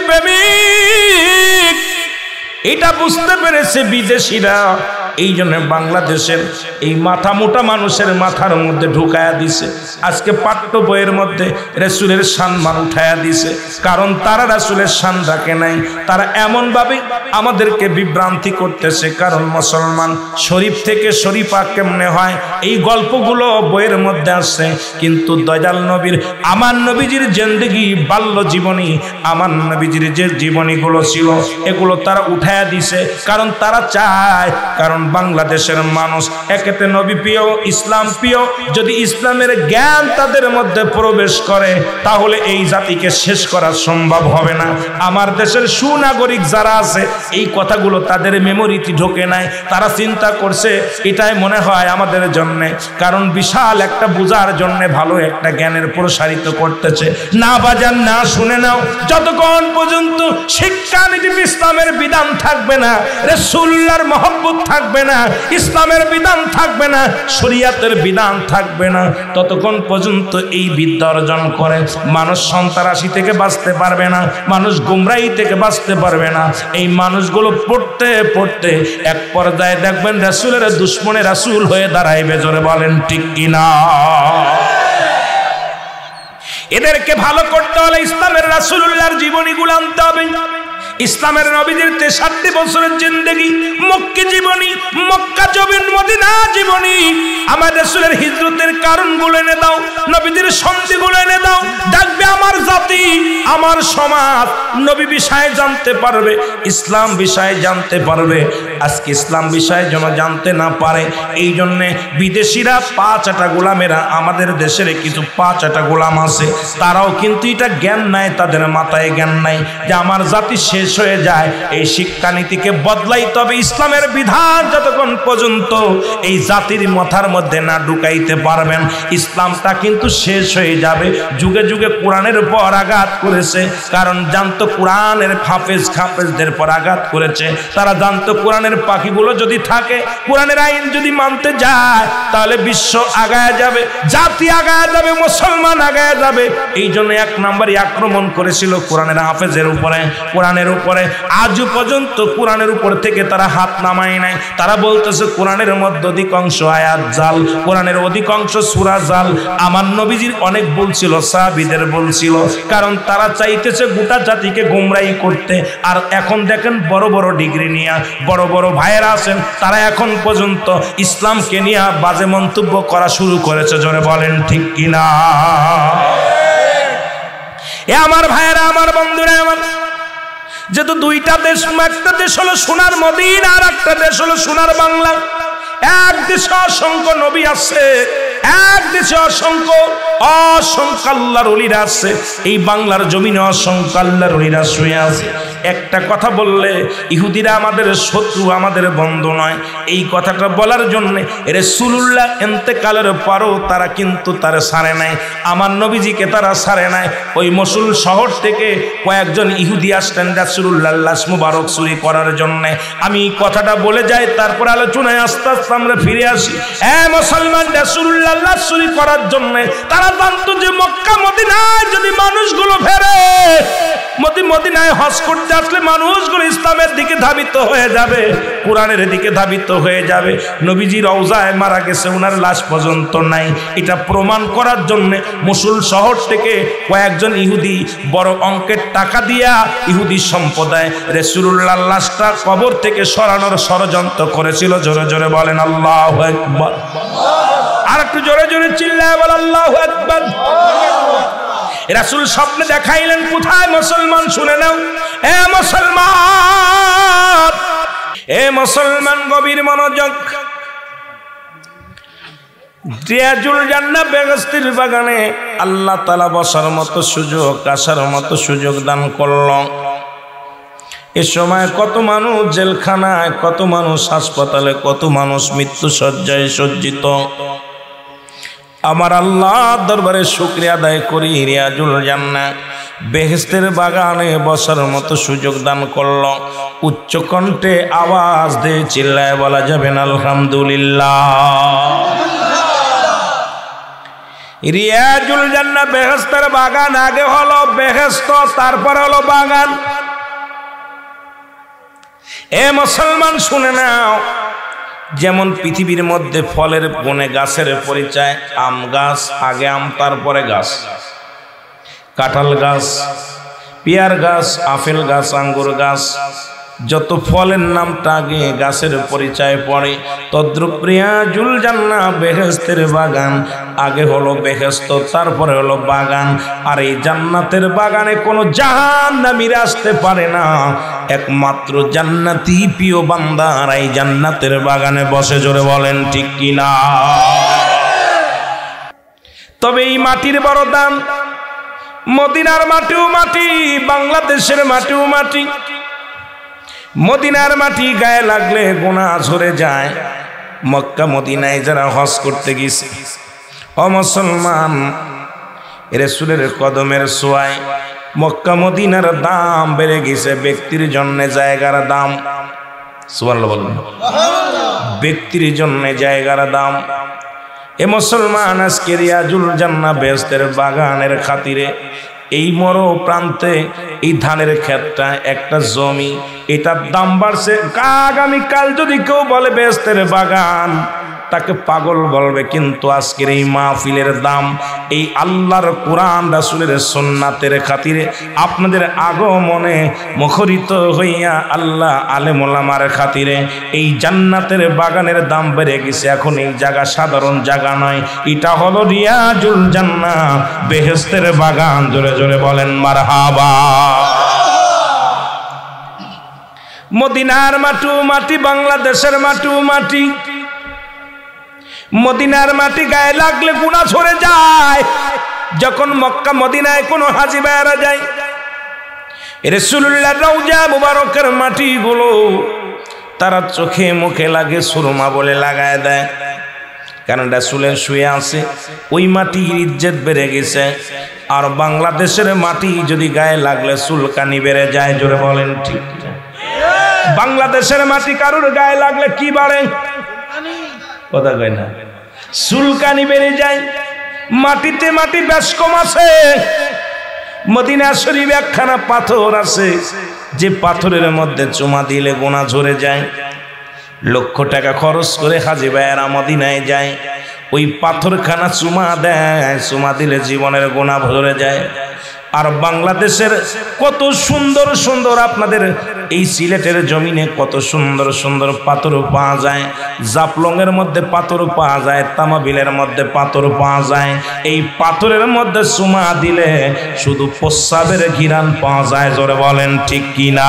[SPEAKER 1] প্রেমিক, এটা বুঝতে পেরেছে বিদেশিরা। এই জন্য বাংলাদেশের এই মাথা মোটা মানুষের মাথার মধ্যে ঢুকায়া দিছে। আজকে পাঠ্য বইয়ের মধ্যে রাসূলের সম্মান উঠায়া দিছে, কারণ তারা রাসূলের শান রাখে নাই। তারা এমনভাবে আমাদেরকে বিভ্রান্তি করতেছে, কারণ মুসলমান শরীফ থেকে শরীফা কেমনে হয় এই গল্পগুলো বইয়ের মধ্যে আছে। কিন্তু দয়াল নবীর, আমার নবীজির জিন্দেগি, বাল্য জীবনী, আমার নবীজির যে জীবনীগুলো ছিল এগুলো তারা উঠায়া দিছে, কারণ তারা চায়, কারণ বাংলাদেশের মানুষ একেতে নবী প্রিয়, ইসলাম প্রিয়। যদি ইসলামের জ্ঞান তাদের মধ্যে প্রবেশ করে তাহলে এই জাতিকে শেষ করা সম্ভব হবে না। আমার দেশের সুনাগরিক যারা আছে এই কথাগুলো তাদের মেমোরিতে ঢোকে নাই। তারা চিন্তা করছে এটাই মনে হয় আমাদের জন্য, কারণ বিশাল একটা বোঝার জন্য ভালো একটা জ্ঞানের প্রসারিত করতেছে। না বাজান না, শুনে নাও, যতক্ষণ পর্যন্ত শিক্ষানীতি ইসলামের বিধান থাকবে না, রাসূলুল্লাহর মহব্বত থাকবে না, ইসলামের বিধান থাকবে না, শরীয়তের বিধান থাকবে না, ততক্ষণ পর্যন্ত এই বিদ্যা অর্জন করে মানুষ সন্ত্রাসী থেকে বাঁচতে পারবে না, মানুষ গুমরাহি থেকে বাঁচতে পারবে না। এই মানুষগুলো পড়তে পড়তে এক পর্যায়ে দেখবেন রাসূলের দুশমনে রাসূল হয়ে দাঁড়াইবে। জোরে বলেন ঠিক কিনা? এদেরকে ভালো করতে হলে ইসলামের রাসূলুল্লাহর জীবনীগুলো আনতে হবে। ইসলামের নবীদের তেষট্টি বছরের জিন্দেগি, মক্কা জীবনী, মক্কা জমিন, মদিনা জীবনী, আমার রাসূলের হিজরতের কারণগুলো এনে দাও, নবীদের সন্ধিগুলো এনে দাও। দেখবে আমার জাতি, আমার সমাজ নবী বিষয়ে জানতে পারবে, ইসলাম বিষয়ে জানতে পারবে। আজকে ইসলাম বিষয়ে যেন জানতে না পারে, এই জন্যে বিদেশিরা পাঁচ আটা গোলামেরা, আমাদের দেশের কিছু পাঁচ আটা গোলাম আছে, তারাও কিন্তু এটা জ্ঞান নাই, তাদের মাথায় জ্ঞান নাই যে আমার জাতি শেষ হয়ে যায়। এই শিক্ষানীতিকে বদলাইতে হবে। ইসলামের বিধান যতক্ষণ পর্যন্ত এই জাতির মাথার মধ্যে না ঢুকাইতে পারবেন, ইসলামটা কিন্তু শেষ হয়ে যাবে। যুগে যুগে কোরআনের উপর আঘাত করেছে, কারণ জানতো কোরআনের হাফেজ হাফেজদের পর আঘাত করেছে। তারা জানতো কোরআনের পাখিগুলো যদি থাকে, কোরআনের আইন যদি মানতে যায়, তাহলে বিশ্ব আগায় যাবে, জাতি আগায় যাবে, মুসলমান আগায় যাবে। এই জন্য এক নম্বরই আক্রমণ করেছিল কোরআনের হাফেজের উপরে, কোরআনের উপরে। আজও পর্যন্ত কোরআনের উপর থেকে তারা হাত নামায় নাই। তারা বলতেছে কোরআনের মধ্যে অধিকাংশ আয়াত জাল, কোরআনের অধিকাংশ সূরা জাল। আমার নবীজির অনেক বলছিল, সাহাবীদের বলছিল, কারণ তারা চাইতেছে গোটা জাতিকে গোমরাহি করতে। আর এখন দেখেন বড় বড় ডিগ্রি নিয়ে বড় বড় ভাইয়েরা আছেন, তারা এখন পর্যন্ত ইসলামকে নিয়ে বাজে মন্তব্য করা শুরু করেছে। জোরে বলেন ঠিক কিনা? এ আমার ভাইয়েরা, আমার বন্ধুরা, আমার যেহেতু দুইটা দেশ, একটা দেশ হলো সোনার মদিনা আর একটা দেশ হলো সোনার বাংলা। এক দেশে অসংখ্য নবী আছে, এক দেশে অসংখ্য অসংখ্য আল্লাহর ওলিরা আছে, এই বাংলার জমিনে অসংখ্য আল্লাহর ওলিরা শুয়ে আছে। একটা কথা বললে ইহুদিরা আমাদের শত্রু, আমাদের বন্ধু নয়, এই কথাটা বলার জন্য রাসূলুল্লাহ ইন্তেকালের পরও তারা কিন্তু তারা ছাড়ে নাই, আমার নবীজিকে তারা ছাড়ে নাই। ওই মসুল শহর থেকে কয়েকজন ইহুদি আসতেন রাসূলুল্লাহর লাশ মুবারক চুরি করার জন্য। আমি কথাটা বলে যাই, তারপর আলোচনায় আস্তে আস্তে আমরা ফিরে আসি। হ্যাঁ মুসলমান, রাসূলুল্লাহর লাশ চুরি করার জন্য তারা জানতো যে মক্কা মদিনায় যদি মানুষগুলো ফেরে, মদি মদিনায় হজ করতে আসলে মানুষগুলো ইসলামের দিকে ধাবিত হয়ে যাবে, কোরআনের দিকে ধাবিত হয়ে যাবে। নবীজি রওজায় মারা গেছে, ওনার লাশ পর্যন্ত নাই। এটা প্রমাণ করার জন্য মসুল শহর থেকে কয়েকজন ইহুদি বড় অঙ্কের টাকা দিয়া ইহুদি সম্প্রদায় রাসূলুল্লাহর লাশটা কবর থেকে সরানোর ষড়যন্ত্র করেছিল। জোরে জোরে বলেন আল্লাহু আকবার। আর একটু জোরে জোরে চিল্লায় বল আল্লাহু আকবার। রাসূল স্বপ্নে দেখাইলেন কোথায়? মুসলমান শুনে নাও, এ মুসলমান, এ মুসলমান গভীর মনোযোগ। রিয়াজুল জান্নাহ বেহেশতের বাগানে আল্লাহ তাআলা বসার মতো সুযোগ, আসার মতো সুযোগ দান করল। এ সময় কত মানুষ জেলখানায়, কত মানুষ হাসপাতালে, কত মানুষ মৃত্যু শয্যায় সজ্জিত। আমার আল্লাহর দরবারে শুকরিয়া আদায় করি, রিয়াজুল জান্নাহ বেহেশতের বাগানে বসার মতো সুযোগ দান করল। উচ্চ কণ্ঠে আওয়াজ দিয়ে চিল্লায় বলা যাবে না আলহামদুলিল্লাহ। রিয়াজুল জান্নাহ বেহেশতের বাগান, আগে হলো বেহেশত, তারপর হলো বাগান। এ মুসলমান শুনে নাও, যেমন পৃথিবীর মধ্যে ফলের বনে গাছের পরিচয়, আম গাছ আগে আম তারপরে গাছ, কাঁঠাল গাছ, পেয়ার গাছ, আপেল গাছ, আঙ্গুর গাছ, যত ফলের নামটা আগে গাছের পরিচয় পড়ে, তদ্রুপ রিয়াজুল জান্নাহ বেহেশতের বাগান, আগে হলো বেহেশত তারপরে হলো বাগান। আর এই জান্নাতের বাগানে কোনো জাহান্নামীরা আসতে পারে না, একমাত্র জান্নাতি প্রিয় বান্দারা এই জান্নাতের বাগানে বসে। জোরে বলেন ঠিক কিনা? তবে এই মাটির বড় দাম, মদিনার মাটিও মাটি, বাংলাদেশের মাটিও মাটি। মদিনার মাটি গায়ে লাগলে গুনাহ ঝরে যায়। মক্কা মদিনায় যারা হজ করতে গেছে, ও মুসলমান, রাসূলের কদমের ছোঁয়ায় মক্কা মদিনার দাম বেড়ে গেছে। ব্যক্তির জন্য জায়গার দাম, সুবহানাল্লাহ বলুন, ব্যক্তির জন্য জায়গার দাম। এ মুসলমান, আজকে রিয়াজুল জান্নাহ বেহেশতের বাগানের খাতিরে এই মরো প্রান্তে এই ধানের ক্ষেতটা একটা জমি, এটার দাম বাড়ছে। আগামীকাল যদি কেউ বলে বেহেশতের বাগান, তাকে পাগল বলবে। কিন্তু আজকের এই মাহফিলের দাম, এই আল্লাহর কোরআন রাসূলের সুন্নাতের খাতিরে আপনাদের আগমনে মুখরিত হইয়া আল্লাহ আলেম ওলামার খাতিরে এই জান্নাতের বাগানের দাম বেড়ে গেছে। এখন এই জায়গা সাধারণ জায়গা নয়, এটা হলো রিয়াজুল জান্নাহ বেহেশতের বাগান। জোরে জোরে বলেন মারহাবা। মদিনার মাটি মাটি, বাংলাদেশের মাটি মাটি। মদিনার মাটি গায়ে লাগলে গুনাহ ঝরে যায়। যখন মক্কা মদিনায় কোনো হাজী ভাইরা যায়, রাসূলুল্লাহর রওজা মুবারকের মাটিগুলো তারা চোখে মুখে লাগে সুরমা বলে লাগায় দেয়, কারণ রাসূলের শুয়ে আছে। ওই মাটির ইজ্জত বেড়ে গেছে। আর বাংলাদেশের মাটি যদি গায়ে লাগলে চুলকানি বেড়ে যায়। জোরে বলেন ঠিক? বাংলাদেশের মাটি কারোর গায়ে লাগলে কি বাড়ে? কথা কয় না, চুলকানি বেড়ে যায়। মাটিতে মাটি বেশ কম আছে। মদিনা শরীফে একখানা পাথর আছে, যে পাথরের মধ্যে চুমা দিলে গোনা ঝরে যায়। লক্ষ টাকা খরচ করে হাজী ভাইয়েরা মদিনায় যায়, ওই পাথরখানা চুমা দেয়, চুমা দিলে জীবনের গোনা ঝরে যায়। আর বাংলাদেশের কত সুন্দর সুন্দর, আপনাদের এই সিলেটের জমিনে কত সুন্দর সুন্দর পাথর পাওয়া যায়। জাফলংয়ের মধ্যে পাথর পাওয়া যায়, তামাবিলের মধ্যে পাথর পাওয়া যায়। এই পাথরের মধ্যে চুমা দিলে শুধু প্রস্রাবের ঘিরান পাওয়া যায়। জোরে বলেন ঠিক কিনা?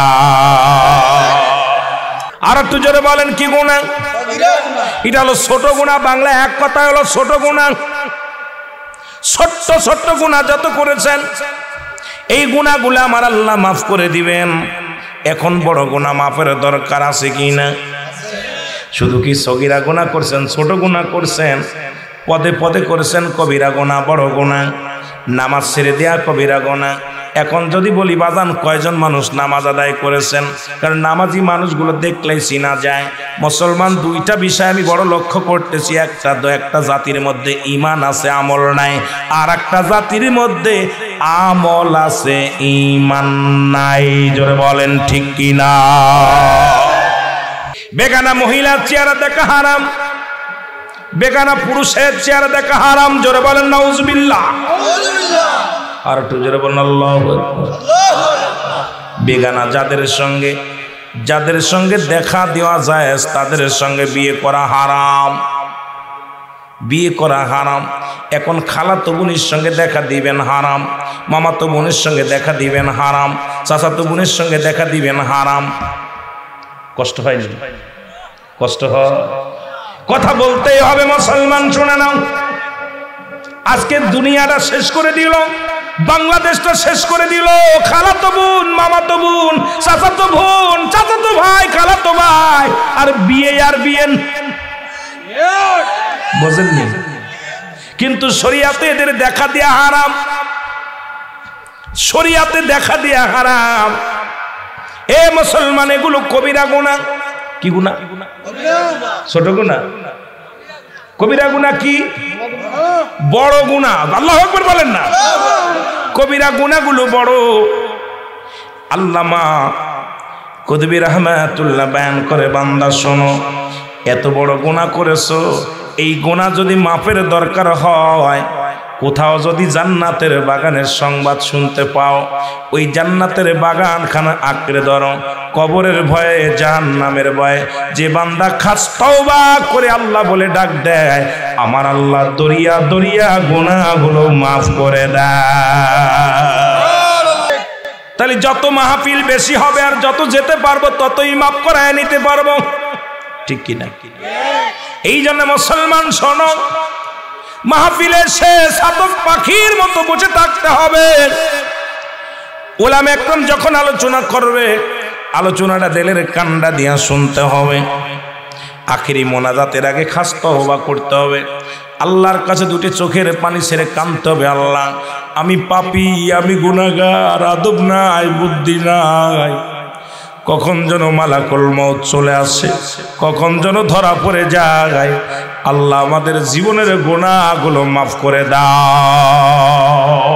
[SPEAKER 1] আর একটু জোরে বলেন কি গুনাহ? এটা হলো ছোট গুনাহ। বাংলা এক কথা হলো ছোট গুনাহ। ছোট্ট ছোট্ট গুনাহ যত করেছেন এই গুনাহগুলো আমার আল্লাহ মাফ করে দিবেন। এখন বড় গুনাহ মাফের দরকার আছে কি না? শুধু কি সগীরা গুনাহ করছেন, ছোট গুনাহ করছেন, পদে পদে করেছেন কবিরা গুনাহ, বড় গুনাহ, নামাজ ছেড়ে দেয়া কবিরা গুনাহ। এখন যদি বলি বাজান কয়জন মানুষ নামাজ আদায় করেছেন? কারণ নামাজি মানুষগুলো দেখলেই চিনা যায়। মুসলমান দুইটা বিষয় আমি বড় লক্ষ্য করতেছি, একটা একটা জাতির মধ্যে ঈমান আছে আমল নাই, আর একটা জাতির মধ্যে আমল আছে ঈমান নাই। জোরে বলেন ঠিক কিনা? বেগানা মহিলার চেহারা দেখা হারাম, বেগানা পুরুষের চেহারা দেখা হারাম। জোরে বলেন নাউজুবিল্লাহ। আর একটু জোরে বলেন আল্লাহু আকবার। বেগানা যাদের সঙ্গে যাদের সঙ্গে দেখা দেওয়া যায় তাদের সঙ্গে বিয়ে করা হারাম, বিয়ে করা হারাম। এখন খালাতো বোনের সঙ্গে দেখা দিবেন হারাম, মামাতো বোনের সঙ্গে দেখা দিবেন হারাম, চাচাতো বোনের সঙ্গে দেখা দিবেন হারাম। কষ্ট হয়নি? কষ্ট হয়? কথা বলতেই হবে মুসলমান, শুনে নাও। আজকে দুনিয়াটা শেষ করে দিল, বাংলাদেশটা শেষ করে দিল। খালাতো বোন, মামাতো বোন, চাচাতো বোন, চাচাতো ভাই, খালাতো ভাই, আর বিয়ে আর বিয়ে বোঝেননি? কিন্তু শরিয়াতে এদের দেখা দেয়া হারাম, শরিয়াতে দেখা দেয়া হারাম। এ মুসলমান, এগুলো কবিরা গুনাহ। কি গুনাহ? ছোট গুনাহ। কবিরা গুনাহ কি? বড় গুনাহ। আল্লাহু আকবার বলেন না। কবিরা গুনাহগুলো বড়। আল্লামা কুতুবী রাহমাতুল্লাহ বয়ান করে, বান্দা শোনো, এত বড় গুনাহ করেছো, এই গুনাহ যদি মাফের দরকার হয়, কোথাও যদি জান্নাতের বাগানের সংবাদ শুনতে পাও, ওই জান্নাতের বাগানখানা আঁকড়ে ধরো। কবরের ভয়ে, জাহান্নামের ভয়ে যে বান্দা খাস তওবা করে আল্লাহ বলে ডাক দেয়, আমার আল্লাহ দরিয়া দরিয়া গুনাহগুলো মাফ করে দেয়। তাহলে যত মাহফিল বেশি হবে আর যত যেতে পারবো ততই মাফ করায় নিতে পারবো, ঠিক কিনা? এই জন্য মুসলমান শোনো, মাহফিলের শেষ আতক পাখির মতো বসে থাকতে হবে। উলামা একরাম যখন আলোচনা করবে, আলোচনাটা দিলের কান্ডা দিয়া শুনতে হবে। আখিরি মোনাজাতের আগে খাস তওবা করতে হবে। আল্লাহর কাছে দুটি চোখের পানি ছেড়ে কাঁদতে হবে, আল্লাহ আমি পাপী, আমি গুনাহগার, আদব নাই, বুদ্ধি নাই। কখন যেন মালাকুল মউত চলে আসে, কখন যেন ধরা পড়ে যায়। আল্লাহ আমাদের জীবনের গুনাহগুলো মাফ করে দাও।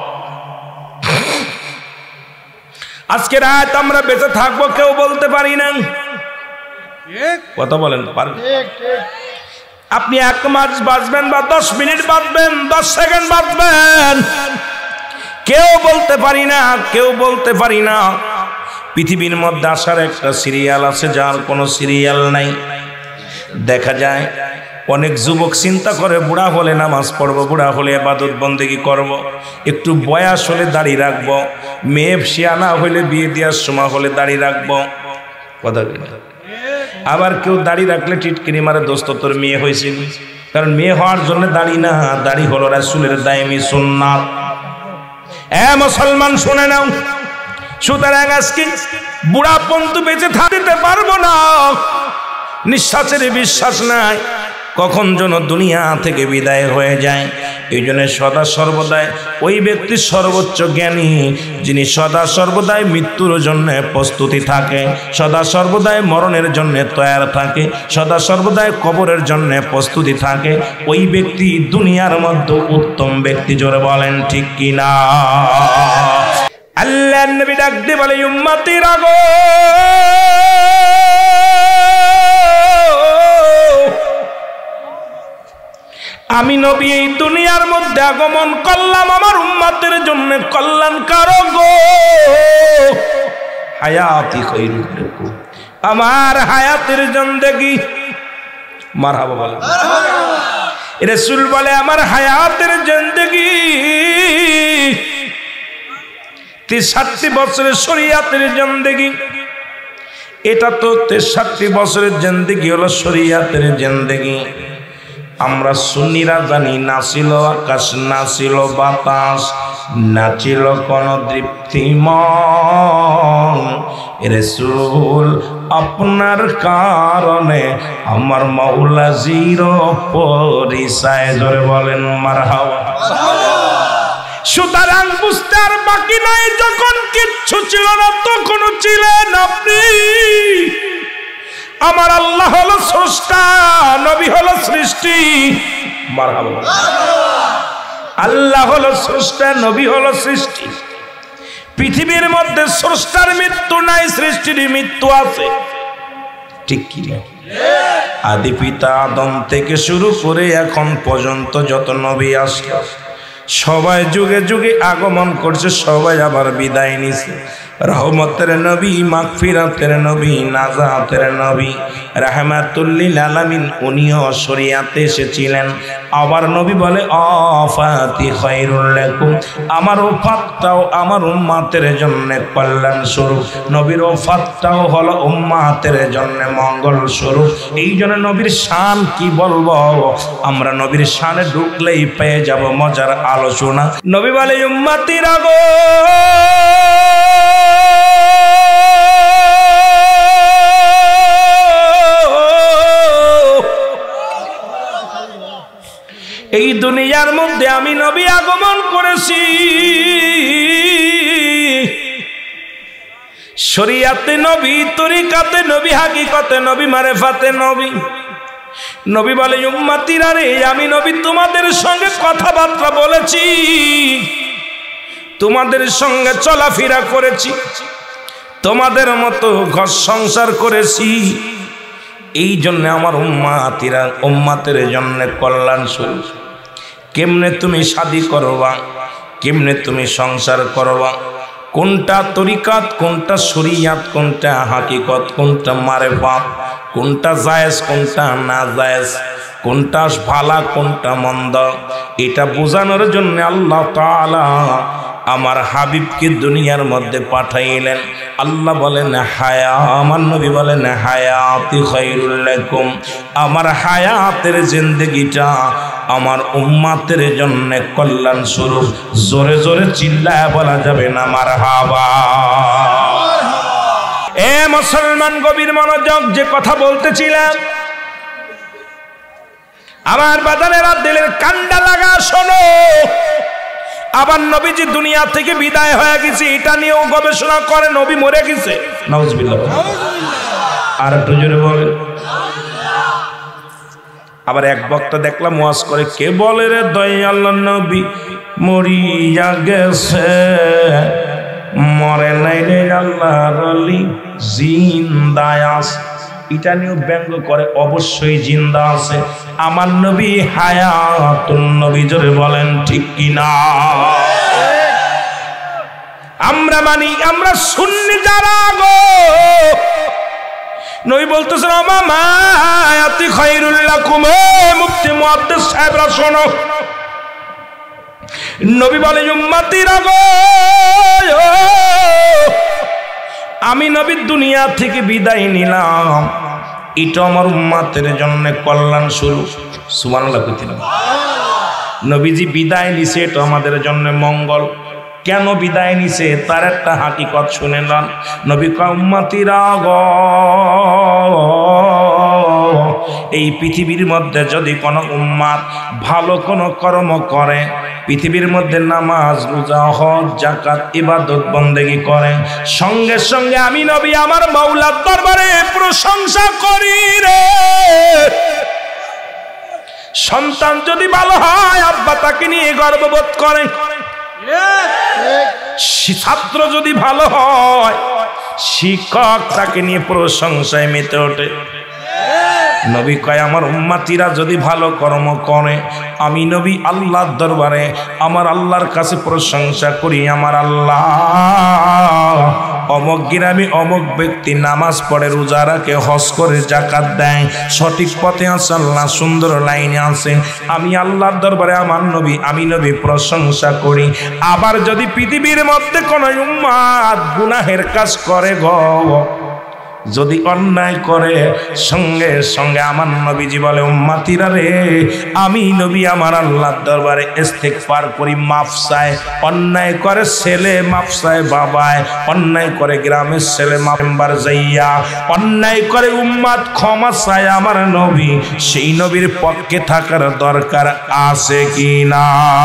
[SPEAKER 1] আজকে রাত আমরা বেঁচে থাকবো কেউ বলতে পারি না। কথা বলেন পারবেন? আপনি এক মাস বাঁচবেন বা দশ মিনিট বাঁচবেন, দশ সেকেন্ড বাঁচবেন, কেউ বলতে পারি না, কেউ বলতে পারি না। পৃথিবীর মধ্যে আসার একটা সিরিয়াল আছে যার কোনো সিরিয়াল নাই। দেখা যায় অনেক যুবক চিন্তা করে বুড়া হলে নামাজ পড়বো, বুড়া হলে ইবাদত বন্দেগী করব, একটু বয়স হলে দাড়ি রাখবো, মেয়ে শিয়ানা হলে বিয়ে দেওয়ার সময় হলে দাড়ি রাখবো। কথা বলে আবার কেউ দাড়ি রাখলে টিটকিরি মারে, দোস্ত তোর মেয়ে হয়েছে। কারণ মেয়ে হওয়ার জন্য দাড়ি না, দাড়ি হলো রাসূলের দায়মি সুন্নাত। এ মুসলমান শুনে নাও, সুতরাং আজকে বুড়া পর্যন্ত বেঁচে থাকতে পারবো না, নিঃশ্বাসের বিশ্বাস নাই, কখন যেন দুনিয়া থেকে বিদায় হয়ে যায়। এই জন্য সদা সর্বদাই ওই ব্যক্তি সর্বোচ্চ জ্ঞানী যিনি সদা সর্বদাই মৃত্যুর জন্য প্রস্তুতি থাকে, সদা সর্বদাই মরণের জন্য তৈরি থাকে, সদা সর্বদাই কবরের জন্য প্রস্তুতি থাকে। ওই ব্যক্তি দুনিয়ার মধ্যে উত্তম ব্যক্তি। জোরে বলেন ঠিক কিনা? আল্লাহর নবী ডাক দিয়ে বলে, উম্মতিরা গো, আমি নবী এই দুনিয়ার মধ্যে আগমন করলাম আমার উম্মতের জন্য কল্যাণ কারক গো। হায়াতি খায়রুল লাকুম, আমার হায়াতের জিন্দেগি। মারহাবা বলে রাসূল বলে, আমার হায়াতের জিন্দেগি তেষট্টি বছরের শরীয়তের জিন্দেগি। এটা তো তেষট্টি বছরের জিন্দেগি হলো শরীয়তের জিন্দেগি। আমরা সুন্নিরা জানি না ছিল আকাশ, না ছিল বাতাস, না ছিল কোন দীপ্তিমান। রাসূল আপনার কারণে আমার মাওলা জিরো পরিচয়, ধরে বলেন মারহাবা। সুতরাং বুঝতে আর বাকি নাই, যখন কিচ্ছু ছিল না তখনও ছিলেন আপনি। আমার আল্লাহ হলো স্রষ্টা, নবী হলো সৃষ্টি। মারহাবা। আল্লাহ হলো স্রষ্টা, নবী হলো সৃষ্টি। পৃথিবীর মধ্যে স্রষ্টার মৃত্যু নাই, সৃষ্টির মৃত্যু আছে, ঠিক কি না? আদি পিতা আদম থেকে শুরু করে এখন পর্যন্ত যত নবী আসছে সবাই যুগে যুগে আগমন করছে, সবাই আবার বিদায় নিছে। রহমতের নবী, মাগফিরাতের নবী, নাজাতের নবী, রাহমাতুল লিল আলামিন, উনিও শরিয়াতে এসেছিলেন। আবার নবী বলে আফাতি খায়রুল লাকুম, আমার ওফাতটাও আমার উম্মতের জন্য কল্যাণ স্বরূপ, নবীর ওফাতটাও হলো উম্মতের জন্য মঙ্গল স্বরূপ। এই জন্য নবীর শান কি বলবো, আমরা নবীর শানে ঢুকলেই পেয়ে যাব মজার আলোচনা। নবী বলে উম্মতিরা গো, এই দুনিয়ার মধ্যে আমি নবী আগমন করেছি, শরিয়াতে নবী, তরিকাতে নবী, হাকিকতে নবী, মারেফাতে নবী। নবী বলে উম্মতিরা রে, আমি নবী তোমাদের সঙ্গে কথাবার্তা বলেছি, তোমাদের সঙ্গে চলাফেরা করেছি, তোমাদের মতো ঘর সংসার করেছি। এই জন্য আমার উম্মতিরা উম্মতের জন্য কল্যাণ স্বরূপ। কেমনে তুমি শাদী করবা, কেমনে তুমি সংসার করবা, কোনটা তরিকাত, কোনটা শরিয়াত, কোনটা হাকিকত, কোনটা মারেফাত, কোনটা জায়েজ, কোনটা না জায়েজ, কোনটা ভালো, কোনটা মন্দ, এটা বোঝানোর জন্য আল্লাহ তাআলা আমার হাবিবকে দুনিয়ার মধ্যে পাঠাইলেন। আল্লাহ বলেন হায়া, আমার নবী বলেন হায়াতি খায়রুল লাকুম, আমার হায়াতের জিন্দেগিটা আমার উম্মতের জন্য কল্যাণ স্বরূপ। জোরে জোরে চিল্লায় বলা যাবে না মারহাবা। এ মুসলমান গভীর মনোযোগ, যে কথা বলতেছিলাম আমার বাজারেরা দিলের কান্ডা লাগা শোনো। আবার নবীজি দুনিয়া থেকে বিদায় হয়ে গেছে, এটা নিয়েও গবেষণা করে, নবী মরে গেছে। নাউজুবিল্লাহ। আর একটু জোরে বলে। আবার এক বক্তা দেখলাম ওয়াজ করে, কে বলে রে দয়াল নবী মরিয়া গেছে, মরে নাই রে আল্লাহর ওলি জিন্দা আছে। এটা নিয়েও ব্যঙ্গ করে, অবশ্যই জিন্দা আছে। আমার নবী হায়াতুন নবী, জোরে বলেন ঠিক কিনা? আমরা মানি, আমরা সুন্নি যারা গো, নবী বলতেছেন আমা হায়াতি খায়রুল লাকুম। মুফতি মুহাদ্দিস সাহেবরা শোনো, নবী বলে উম্মতিরা গো, আমি নবী দুনিয়া থেকে বিদায় নিলাম, এটা আমার উম্মতের জন্য কল্যাণ স্বরূপ। সুবহানাল্লাহ কইতেন। নবীজি বিদায় নিছে, এটা আমাদের জন্য মঙ্গল। কেন বিদায় নিছে তার একটা হাকিকত শুনে নেন। নবী কয় উম্মতিরা গো, এই পৃথিবীর মধ্যে যদি কোনো উম্মত ভালো কোনো কর্ম করে, পৃথিবীর মধ্যে নামাজ, রোজা, হজ, যাকাত, ইবাদত, বন্দেগী করে, সঙ্গে সঙ্গে আমি নবী আমার মাওলার দরবারে প্রশংসা করি রে। সন্তান যদি ভালো হয়, আব্বা তাকে নিয়ে গর্ববোধ করে। ছাত্র যদি ভালো হয়, শিক্ষক তাকে নিয়ে প্রশংসায় মেতে ওঠে। নবী কয় আমার উম্মতিরা যদি ভালো কর্ম করে, আমি নবী আল্লাহর দরবারে আমার আল্লাহর কাছে প্রশংসা করি, আমার আল্লাহ অমুক গ্রামে অমুক ব্যক্তি নামাজ পড়ে, রোজা রাখে, হজ করে, যাকাত দেয়, সঠিক পথে আছে, আল্লাহ সুন্দর লাইনে আছে, আমি আল্লাহর দরবারে আমার নবী আমি নবী প্রশংসা করি। আবার যদি পৃথিবীর মধ্যে কোন উম্মত গুনাহের কাজ করে গো, যদি অন্যায় করে সঙ্গে সঙ্গে আমার নবীজি বলে উম্মতিরা রে আমি নবী আমার আল্লাহর দরবারে ইস্তিগফার করি, মাফ চাই। অন্যায় করে ছেলে মাফ চায় বাবায়, অন্যায় করে গ্রামের ছেলে মেম্বার যাইয়া, অন্যায় করে উম্মত ক্ষমা চায় আমার নবী। সেই নবীর পক্ষে থাকার দরকার আছে কি না?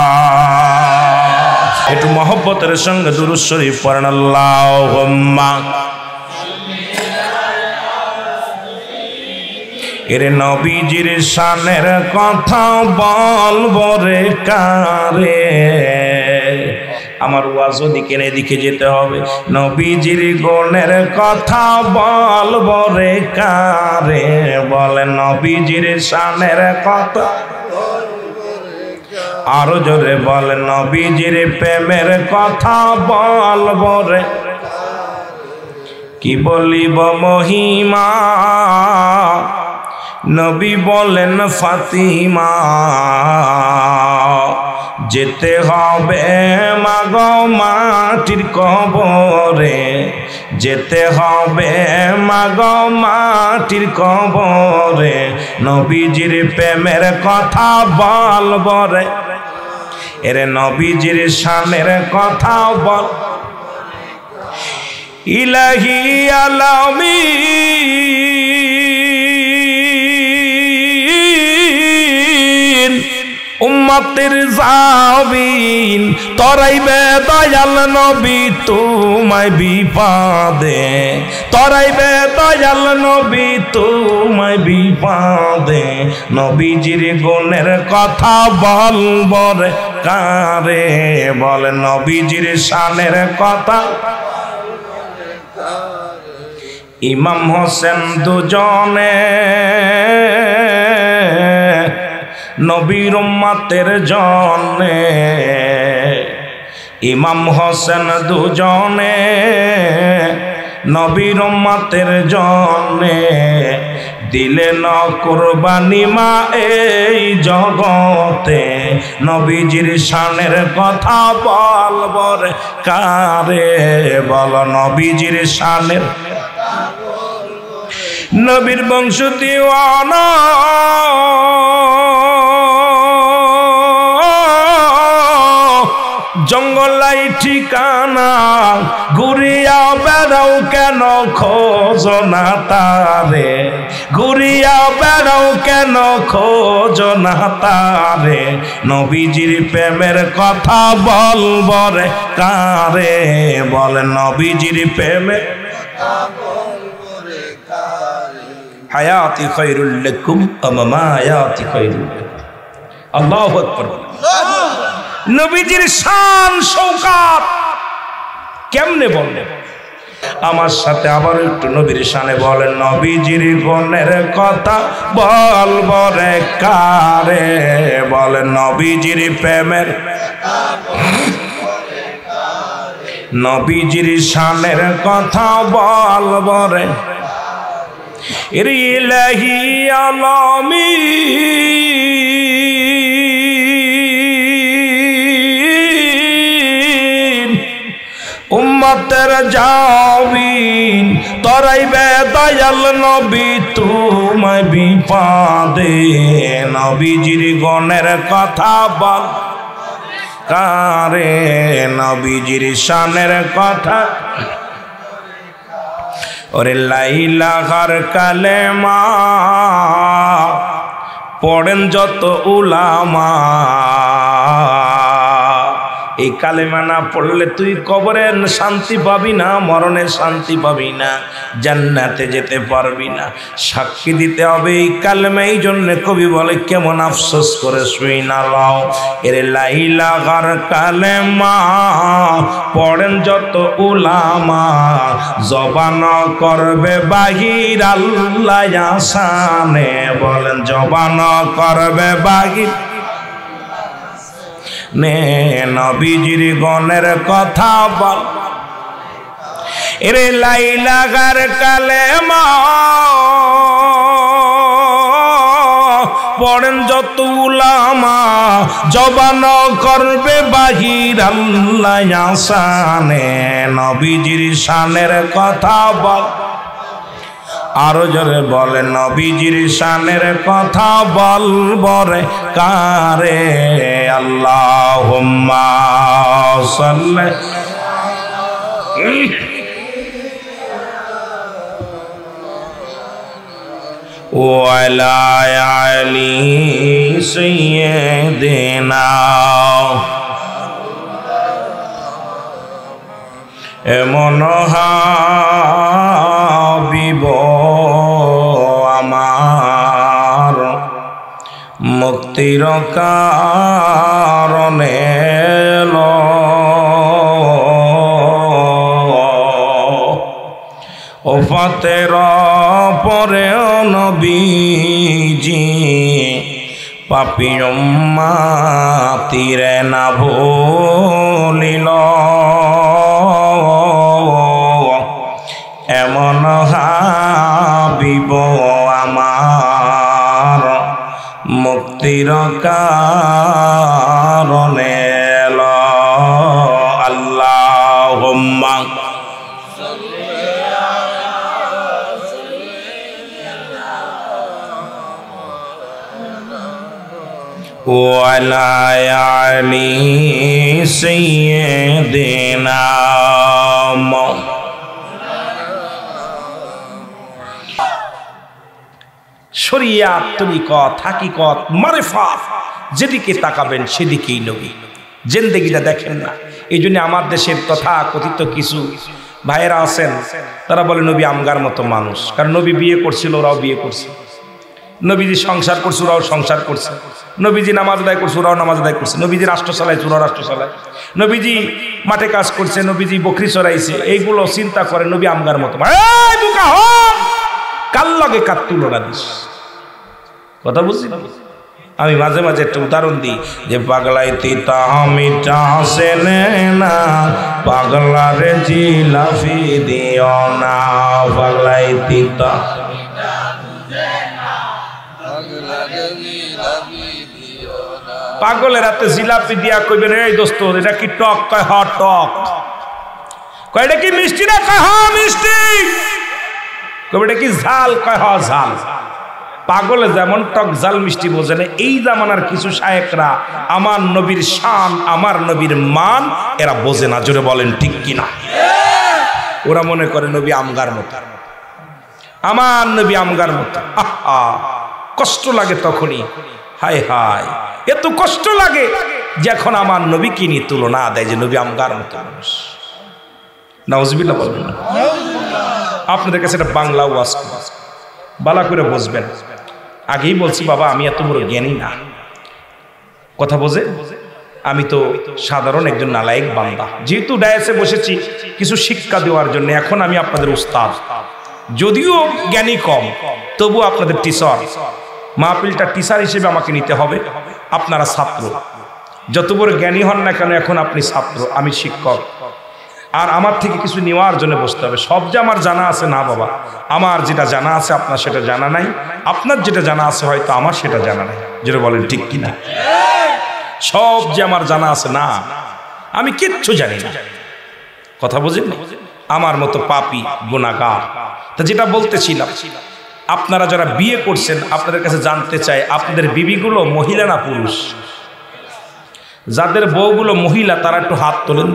[SPEAKER 1] একটু মহব্বতের সঙ্গে দুরূদ শরীফ পড়েন আল্লাহুম্মা। এরে নবীজির শানের কথা বলবো রে কারে, আমার ওয়াজ ওদিকে এদিকে যেতে হবে। নবীজির গুণের কথা বলবো রে কারে, বলে নবীজির শানের কথা আরো জোরে বলে নবীজির প্রেমের কথা বলবো রে। কি বলিব মহিমা নবী বলেন ফাতিমা, যেতে হবে মাগো মাটির কবরে, যেতে হবে মাগো মাটির কবরে, নবীজির প্রেমের কথা বলবো রে। এরে নবীজির শানের কথা বল। ইলাহি আলামিন উম্মতের জাবিন তরাইবে দয়াল নবী তোমায় বিপদে, তরাইবে দয়াল নবী তোমায় বিপদে, নবীজির গুণের কথা বলবো রে কারে, বলে নবীজির শানের কথা। ইমাম হোসেন দুজনে নবীর উম্মতের জনে, ইমাম হোসেন দুজনে নবীর উম্মতের জনে, দিলেন কুরবানি মা এই জগতে, নবীজির শানের কথা বলবো রে কারে, বল নবীজির শানের। নবীর বংশ দিওয়ানা জঙ্গলাই ঠিকানা, ঘুরিয়া বেড়াও কেন খোঁজ না তারে, ঘুরিয়া বেড়াও কেন খোঁজ না তারে, নবীজির প্রেমের কথা বলবো রে কারে, বলে নবীজির প্রেমের। হায়াতি খায়রুল লাকুম ওয়া মামায়াতি খায়রুল লাকুম। আল্লাহু আকবার। নবীজির শান শৌকাত কেমনে বললেন? আমার সাথে আবার একটু নবীর শানে বলেন। নবীজির গুণের কথা বলবো রে কারে, বলেন নবীজির প্রেমের, নবীজির শানের কথা বলবো রে। ইলাহি আলামিন উম্মতের জাবিন তরাইবে দয়াল নবী তোমায় বিপদে, নবীজির গুণের কথা বল কারে, নবীজির শানের কথা। ওরে লাইলাহার কালেমা পড়েন যত উলামা, এই কালেমা না পড়লে তুই কবরে শান্তি পাবি না, মরণে শান্তি পাবি না, জান্নাতে যেতে পারবি না। সাক্ষী দিতে হবে এই কালেমা। এই জন্য কবি বলে কেমন আফসোস করে শুই না লাও। এর লাইলাহার কালেমা পড়েন যত উলামা, জবান করবে বাহির আল্লাহ আসানে, বলেন জবান করবে বাহির নে, নবীজির গুণের কথা বল। এরে লাইলাহার কালেমা পড়েন যত উলামা, জবান করবে বাহির আল্লাহ আসানে, নবীজির শানের কথা বল। আরো জোরে বলে নবীজির শানের কথা বলবো রে কারে আল্লাহুম্মা সাল্লি ওয়ালা আলি সাইয়্যিদিনা এমন হাবিব আমার মুক্তির কারণে ওফাতের পরে নবীজি পাপী উম্মতিরে না ভুলিল এমন হাবিব আমার মুক্তির কারণে আল্লাহুম্মা ওয়ালা আলি সাইয়্যিদিনা শরিয়াত তরিকত হাকিকত মারিফাত যেদিকে তাকাবেন সেদিকেই নবী জিন্দেগিটা দেখেন না। এই জন্য আমার দেশের তথা কথিত কিছু ভাইয়েরা আছেন তারা বলে নবী আমগার মতো মানুষ, কারণ নবী বিয়ে করছিল ওরাও বিয়ে করছে, নবীজি সংসার করছে ওরাও সংসার করছে, নবীজি নামাজ আদায় করছে ওরাও নামাজ আদায় করছে, নবীজি রাষ্ট্র চালাইছে ওরাও রাষ্ট্র চালায়, নবীজি মাঠে কাজ করছে, নবীজি বকরি চড়াইছে, এইগুলো চিন্তা করে নবী আমগার মতো। কার লগে কার তুলনা দিস কথা বুঝি। আমি মাঝে মাঝে একটা উদাহরণ দিই যে পাগলাই তিতা মিঠা সেনে না পাগলারে জিলাফি দিও না, পাগলাই তিতা পাগলের হাতে জিলাপি দিয়া কইবেন এই দোস্ত এটা কি টক, কয় হ টক, কয় এটা কি মিষ্টি না, কয় হ মিষ্টি, কয় এটা কি ঝাল, কয় হ ঝাল। পাগলে যেমন টক ঝাল মিষ্টি বোঝে না, এই জামানার কিছু শায়েকরা আমার নবীর শান আমার নবীর মান এরা বোঝে না, জোরে বলেন ঠিক কিনা। ওরা মনে করে নবী আমগার মতো, আমার নবী আমগার মতো। আহা কষ্ট লাগে তখনই, হায় হায় এত কষ্ট লাগে যখন আমার নবী কি নিয়ে তুলনা দেয় যে নবী আমগার মতো মানুষ। নাউজুবিল্লাহ বলবেন না। আপনাদের কাছে এটা বাংলা ওয়াজ বালা করে বুঝবেন। আগেই বলছি বাবা আমি এত বড় জ্ঞানী না, কথা বোঝে, আমি তো সাধারণ একজন নালায়েক বান্দা। যেহেতু ডায়াসে বসেছি কিছু শিক্ষা দেওয়ার জন্য, এখন আমি আপনাদের উস্তাদ, যদিও জ্ঞানী কম তবু আপনাদের টিচার, মাহফিলটা টিচার হিসেবে আমাকে নিতে হবে। আপনারা ছাত্র, যত বড় জ্ঞানী হন না কেন এখন আপনি ছাত্র, আমি শিক্ষক, আর আমার থেকে কিছু নেওয়ার জন্য বসতে হবে। সব যে আমার জানা আছে না বাবা, আমার যেটা জানা আছে আপনার সেটা জানা নাই, আপনার যেটা জানা আছে হয়তো আমার সেটা জানা নাই, যেটা বলেন ঠিক কিনা। সব যে আমার জানা আছে না, আমি কিচ্ছু জানি না, কথা বুঝেন। আমার মতো পাপী গুনাহগার। তা যেটা বলতেছিলাম, আপনারা যারা বিয়ে করছেন আপনাদের কাছে জানতে চাই আপনাদের বিবিগুলো মহিলা না পুরুষ? যাদের বউগুলো মহিলা তারা একটু হাত তোলেন।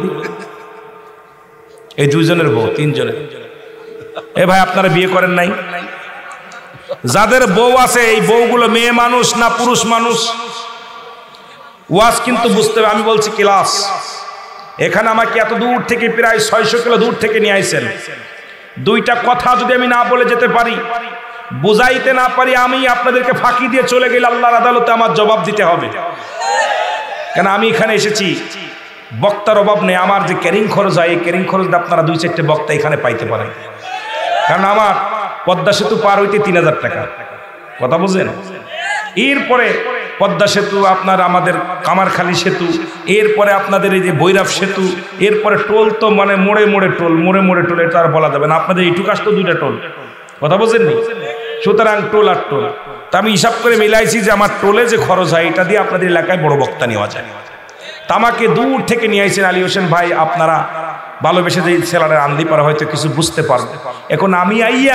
[SPEAKER 1] এই দুইজনের বউ, তিনজনের, এ ভাই আপনারা বিয়ে করেন নাই? যাদের বউ আছে এই বউগুলো মেয়ে মানুষ না পুরুষ মানুষ? ওয়াজ কিন্তু বুঝতে হবে। আমি বলছি ক্লাস, এখানে আমাকে এত দূর থেকে প্রায় ছয়শো কিলো দূর থেকে নিয়ে আইছেন, দুইটা কথা যদি আমি না বলে যেতে পারি, বুঝাইতে না পারি, আমি আপনাদেরকে ফাঁকি দিয়ে চলে গেলে আল্লাহর আদালতে আমার জবাব দিতে হবে। কেন আমি এখানে এসেছি, বক্তার অভাব নেই, আমার যে ক্যারিং খরচ হয় এই ক্যারিং খরচ আপনারা দুই চারটে বক্তা এখানে পাইতে পারেন। কারণ আমার পদ্মা সেতু পার হইতে তিন হাজার টাকা, কথা বুঝলেন। এরপরে পদ্মা সেতু, আপনার আমাদের কামারখালী সেতু, এরপরে আপনাদের এই যে বৈরাব সেতু, এরপরে টোল তো মানে মোড়ে মোড়ে টোল, মোড়ে মোড়ে টোল, এটা আর বলা যাবে না। আপনাদের এইটুক আসতো দুইটা টোল, কথা বুঝেননি। সুতরাং টোল আর টোল, তা আমি হিসাব করে মিলাইছি যে আমার টোলে যে খরচ হয় এটা দিয়ে আপনাদের এলাকায় বড় বক্তা নেওয়া যায়। তা আমাকে দূর থেকে নিয়ে আইছেন আলী হোসেন ভাই, আপনারা ভালোবেসে যে ছেলেরা আন্দি পারা হয়তো কিছু বুঝতে পারবে। এখন আমি আইয়া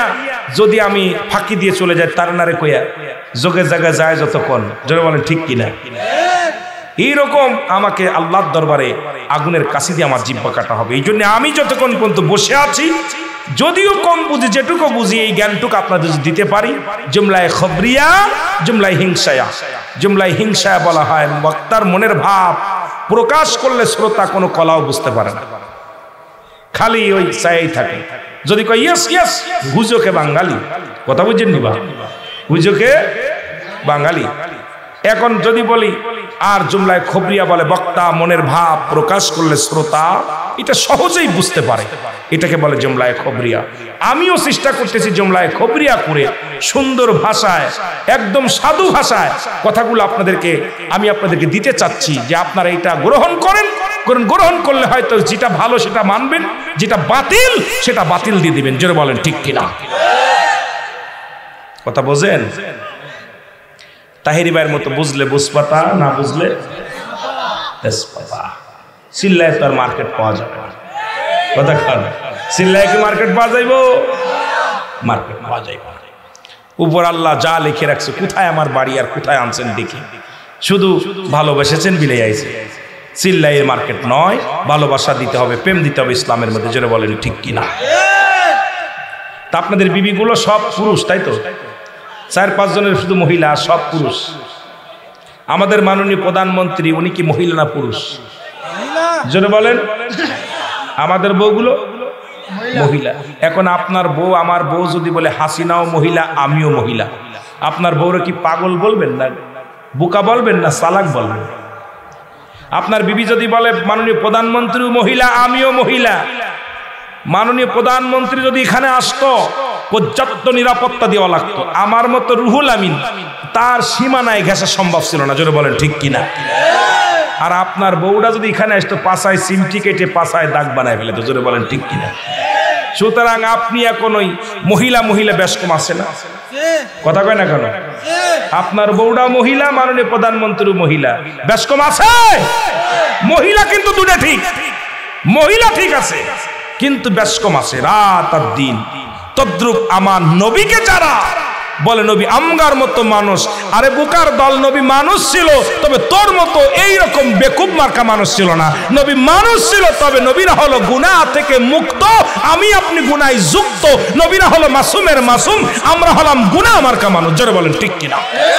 [SPEAKER 1] যদি আমি ফাঁকি দিয়ে চলে যাই তার নারে কইয়া যোগে জায়গায় যায় যতক্ষণ, জোরে বলেন ঠিক কিনা? এইরকম আমাকে আল্লাহর দরবারে আগুনের কাছে দিয়ে আমার জিহ্বা কাটা হবে। এই জন্য আমি যতক্ষণ পর্যন্ত বসে আছি, যদিও কম বুঝি, যেটুকু বুঝি এই জ্ঞানটুকু আপনাদের দিতে পারি। জুমলায় খবরিয়া, জুমলায় হিংসায়া। জুমলায় হিংসায়া বলা হয় বক্তার মনের ভাব প্রকাশ করলে শ্রোতা কোনো কলাও বুঝতে পারে না, খালি ওই চাই থাকে। যদি কয় ইয়েস ইয়েস, হুজোকে বাঙালি, কথা বুঝছেন নি বা? হুজোকে বাঙালি। এখন যদি বলি আর জুমলায় খবরিয়া বলে বক্তা মনের ভাব প্রকাশ করলে শ্রোতা এটা সহজেই বুঝতে পারে, এটাকে বলে জুমলায় খবরিয়া। আমিও চেষ্টা করতেছি জুমলায় খবরিয়া করে সুন্দর ভাষায়, একদম সাধু ভাষায় কথাগুলো আপনাদেরকে আমি আপনাদেরকে দিতে চাচ্ছি, যে আপনারা এটা গ্রহণ করেন। কারণ গ্রহণ করলে হয়তো যেটা ভালো সেটা মানবেন, যেটা বাতিল সেটা বাতিল দিয়ে দিবেন। জোরে বলেন ঠিক কিনা? কথা বোঝেন? তাহেরি ভাইয়ের মতো বুঝলে বুঝপাতা, না বুঝলে তেজপাতা। চিল্লায় তো আর মার্কেট পাওয়া যাবে না, কথা খান। চিল্লায় কি মার্কেট পাওয়া যাইব? মার্কেট পাওয়া যাইব। উপর আল্লাহ যা লিখে রাখছে, কোথায় আমার বাড়ি আর কোথায় আনছেন দেখি, শুধু ভালোবেসেছেন বিলে আইছে। চিল্লাইয়ের মার্কেট নয়, ভালোবাসা দিতে হবে, প্রেম দিতে হবে ইসলামের মধ্যে। জোরে বলেন ঠিক কিনা? তা আপনাদের বিবিগুলো সব পুরুষ, তাই তো? চার পাঁচ জনের শুধু মহিলা, সব পুরুষ। আমাদের মাননীয় প্রধানমন্ত্রী উনি কি মহিলা না পুরুষ? জোরে বলেন। আমাদের বউগুলো মহিলা। এখন আপনার বউ আমার বউ যদি বলে হাসিনাও মহিলা, আমিও মহিলা, আপনার বউরে কি পাগল বলবেন না বোকা বলবেন না চালাক বলবেন? আপনার বিবি যদি বলে মাননীয় প্রধানমন্ত্রীও মহিলা, আমিও মহিলা, মাননীয় প্রধানমন্ত্রী যদি এখানে আসতো পর্যাপ্ত নিরাপত্তা দেওয়া লাগতো। আমার মতো রুহুল আমিন তার সীমানায় ঘেঁষা সম্ভব ছিল না। জোরে বলেন ঠিক কিনা? আর আপনার বউটা যদি এখানে আসতো পাছায় সিমটি কেটে পাছায় দাগ বানায় ফেলে তো। জোরে বলেন ঠিক কিনা? সুতরাং আপনি এখন ওই মহিলা মহিলা বেশ কম আছে না, কথা কয় না কেন? আপনার বউটা মহিলা, মাননীয় প্রধানমন্ত্রী মহিলা, বেশ কম আছে। মহিলা কিন্তু দুটো ঠিক, মহিলা ঠিক আছে, কিন্তু বেশ কম আছে। রাত আর দিন তদ্রুপ আমার নবীকে যারা বলে নবী আমগার মতো মানুষ, আরে বুকার দল, নবী মানুষ ছিল, তবে তোর মতো এইরকম বেকুব মার্কা মানুষ ছিল না। নবী মানুষ ছিল, তবে নবীরা হলো গুনাহ থেকে মুক্ত, আমি আপনি গুনায় যুক্ত। নবীরা হলো মাসুমের মাসুম, আমরা হলাম গুনাহ মার্কা মানুষ। জোরে বলেন ঠিক কিনা?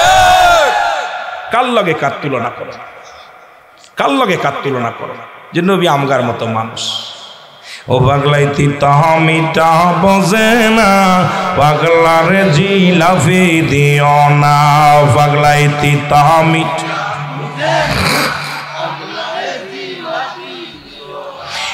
[SPEAKER 1] কার লগে কার তুলনা করো, কার লগে কার তুলনা করো যে নবী আমগার মতো মানুষ। ও পাগলাইতি তাহমিটা বোঝে না, পাগলারে জিলাফি দিও না। পাগলাইতি তাহমিটা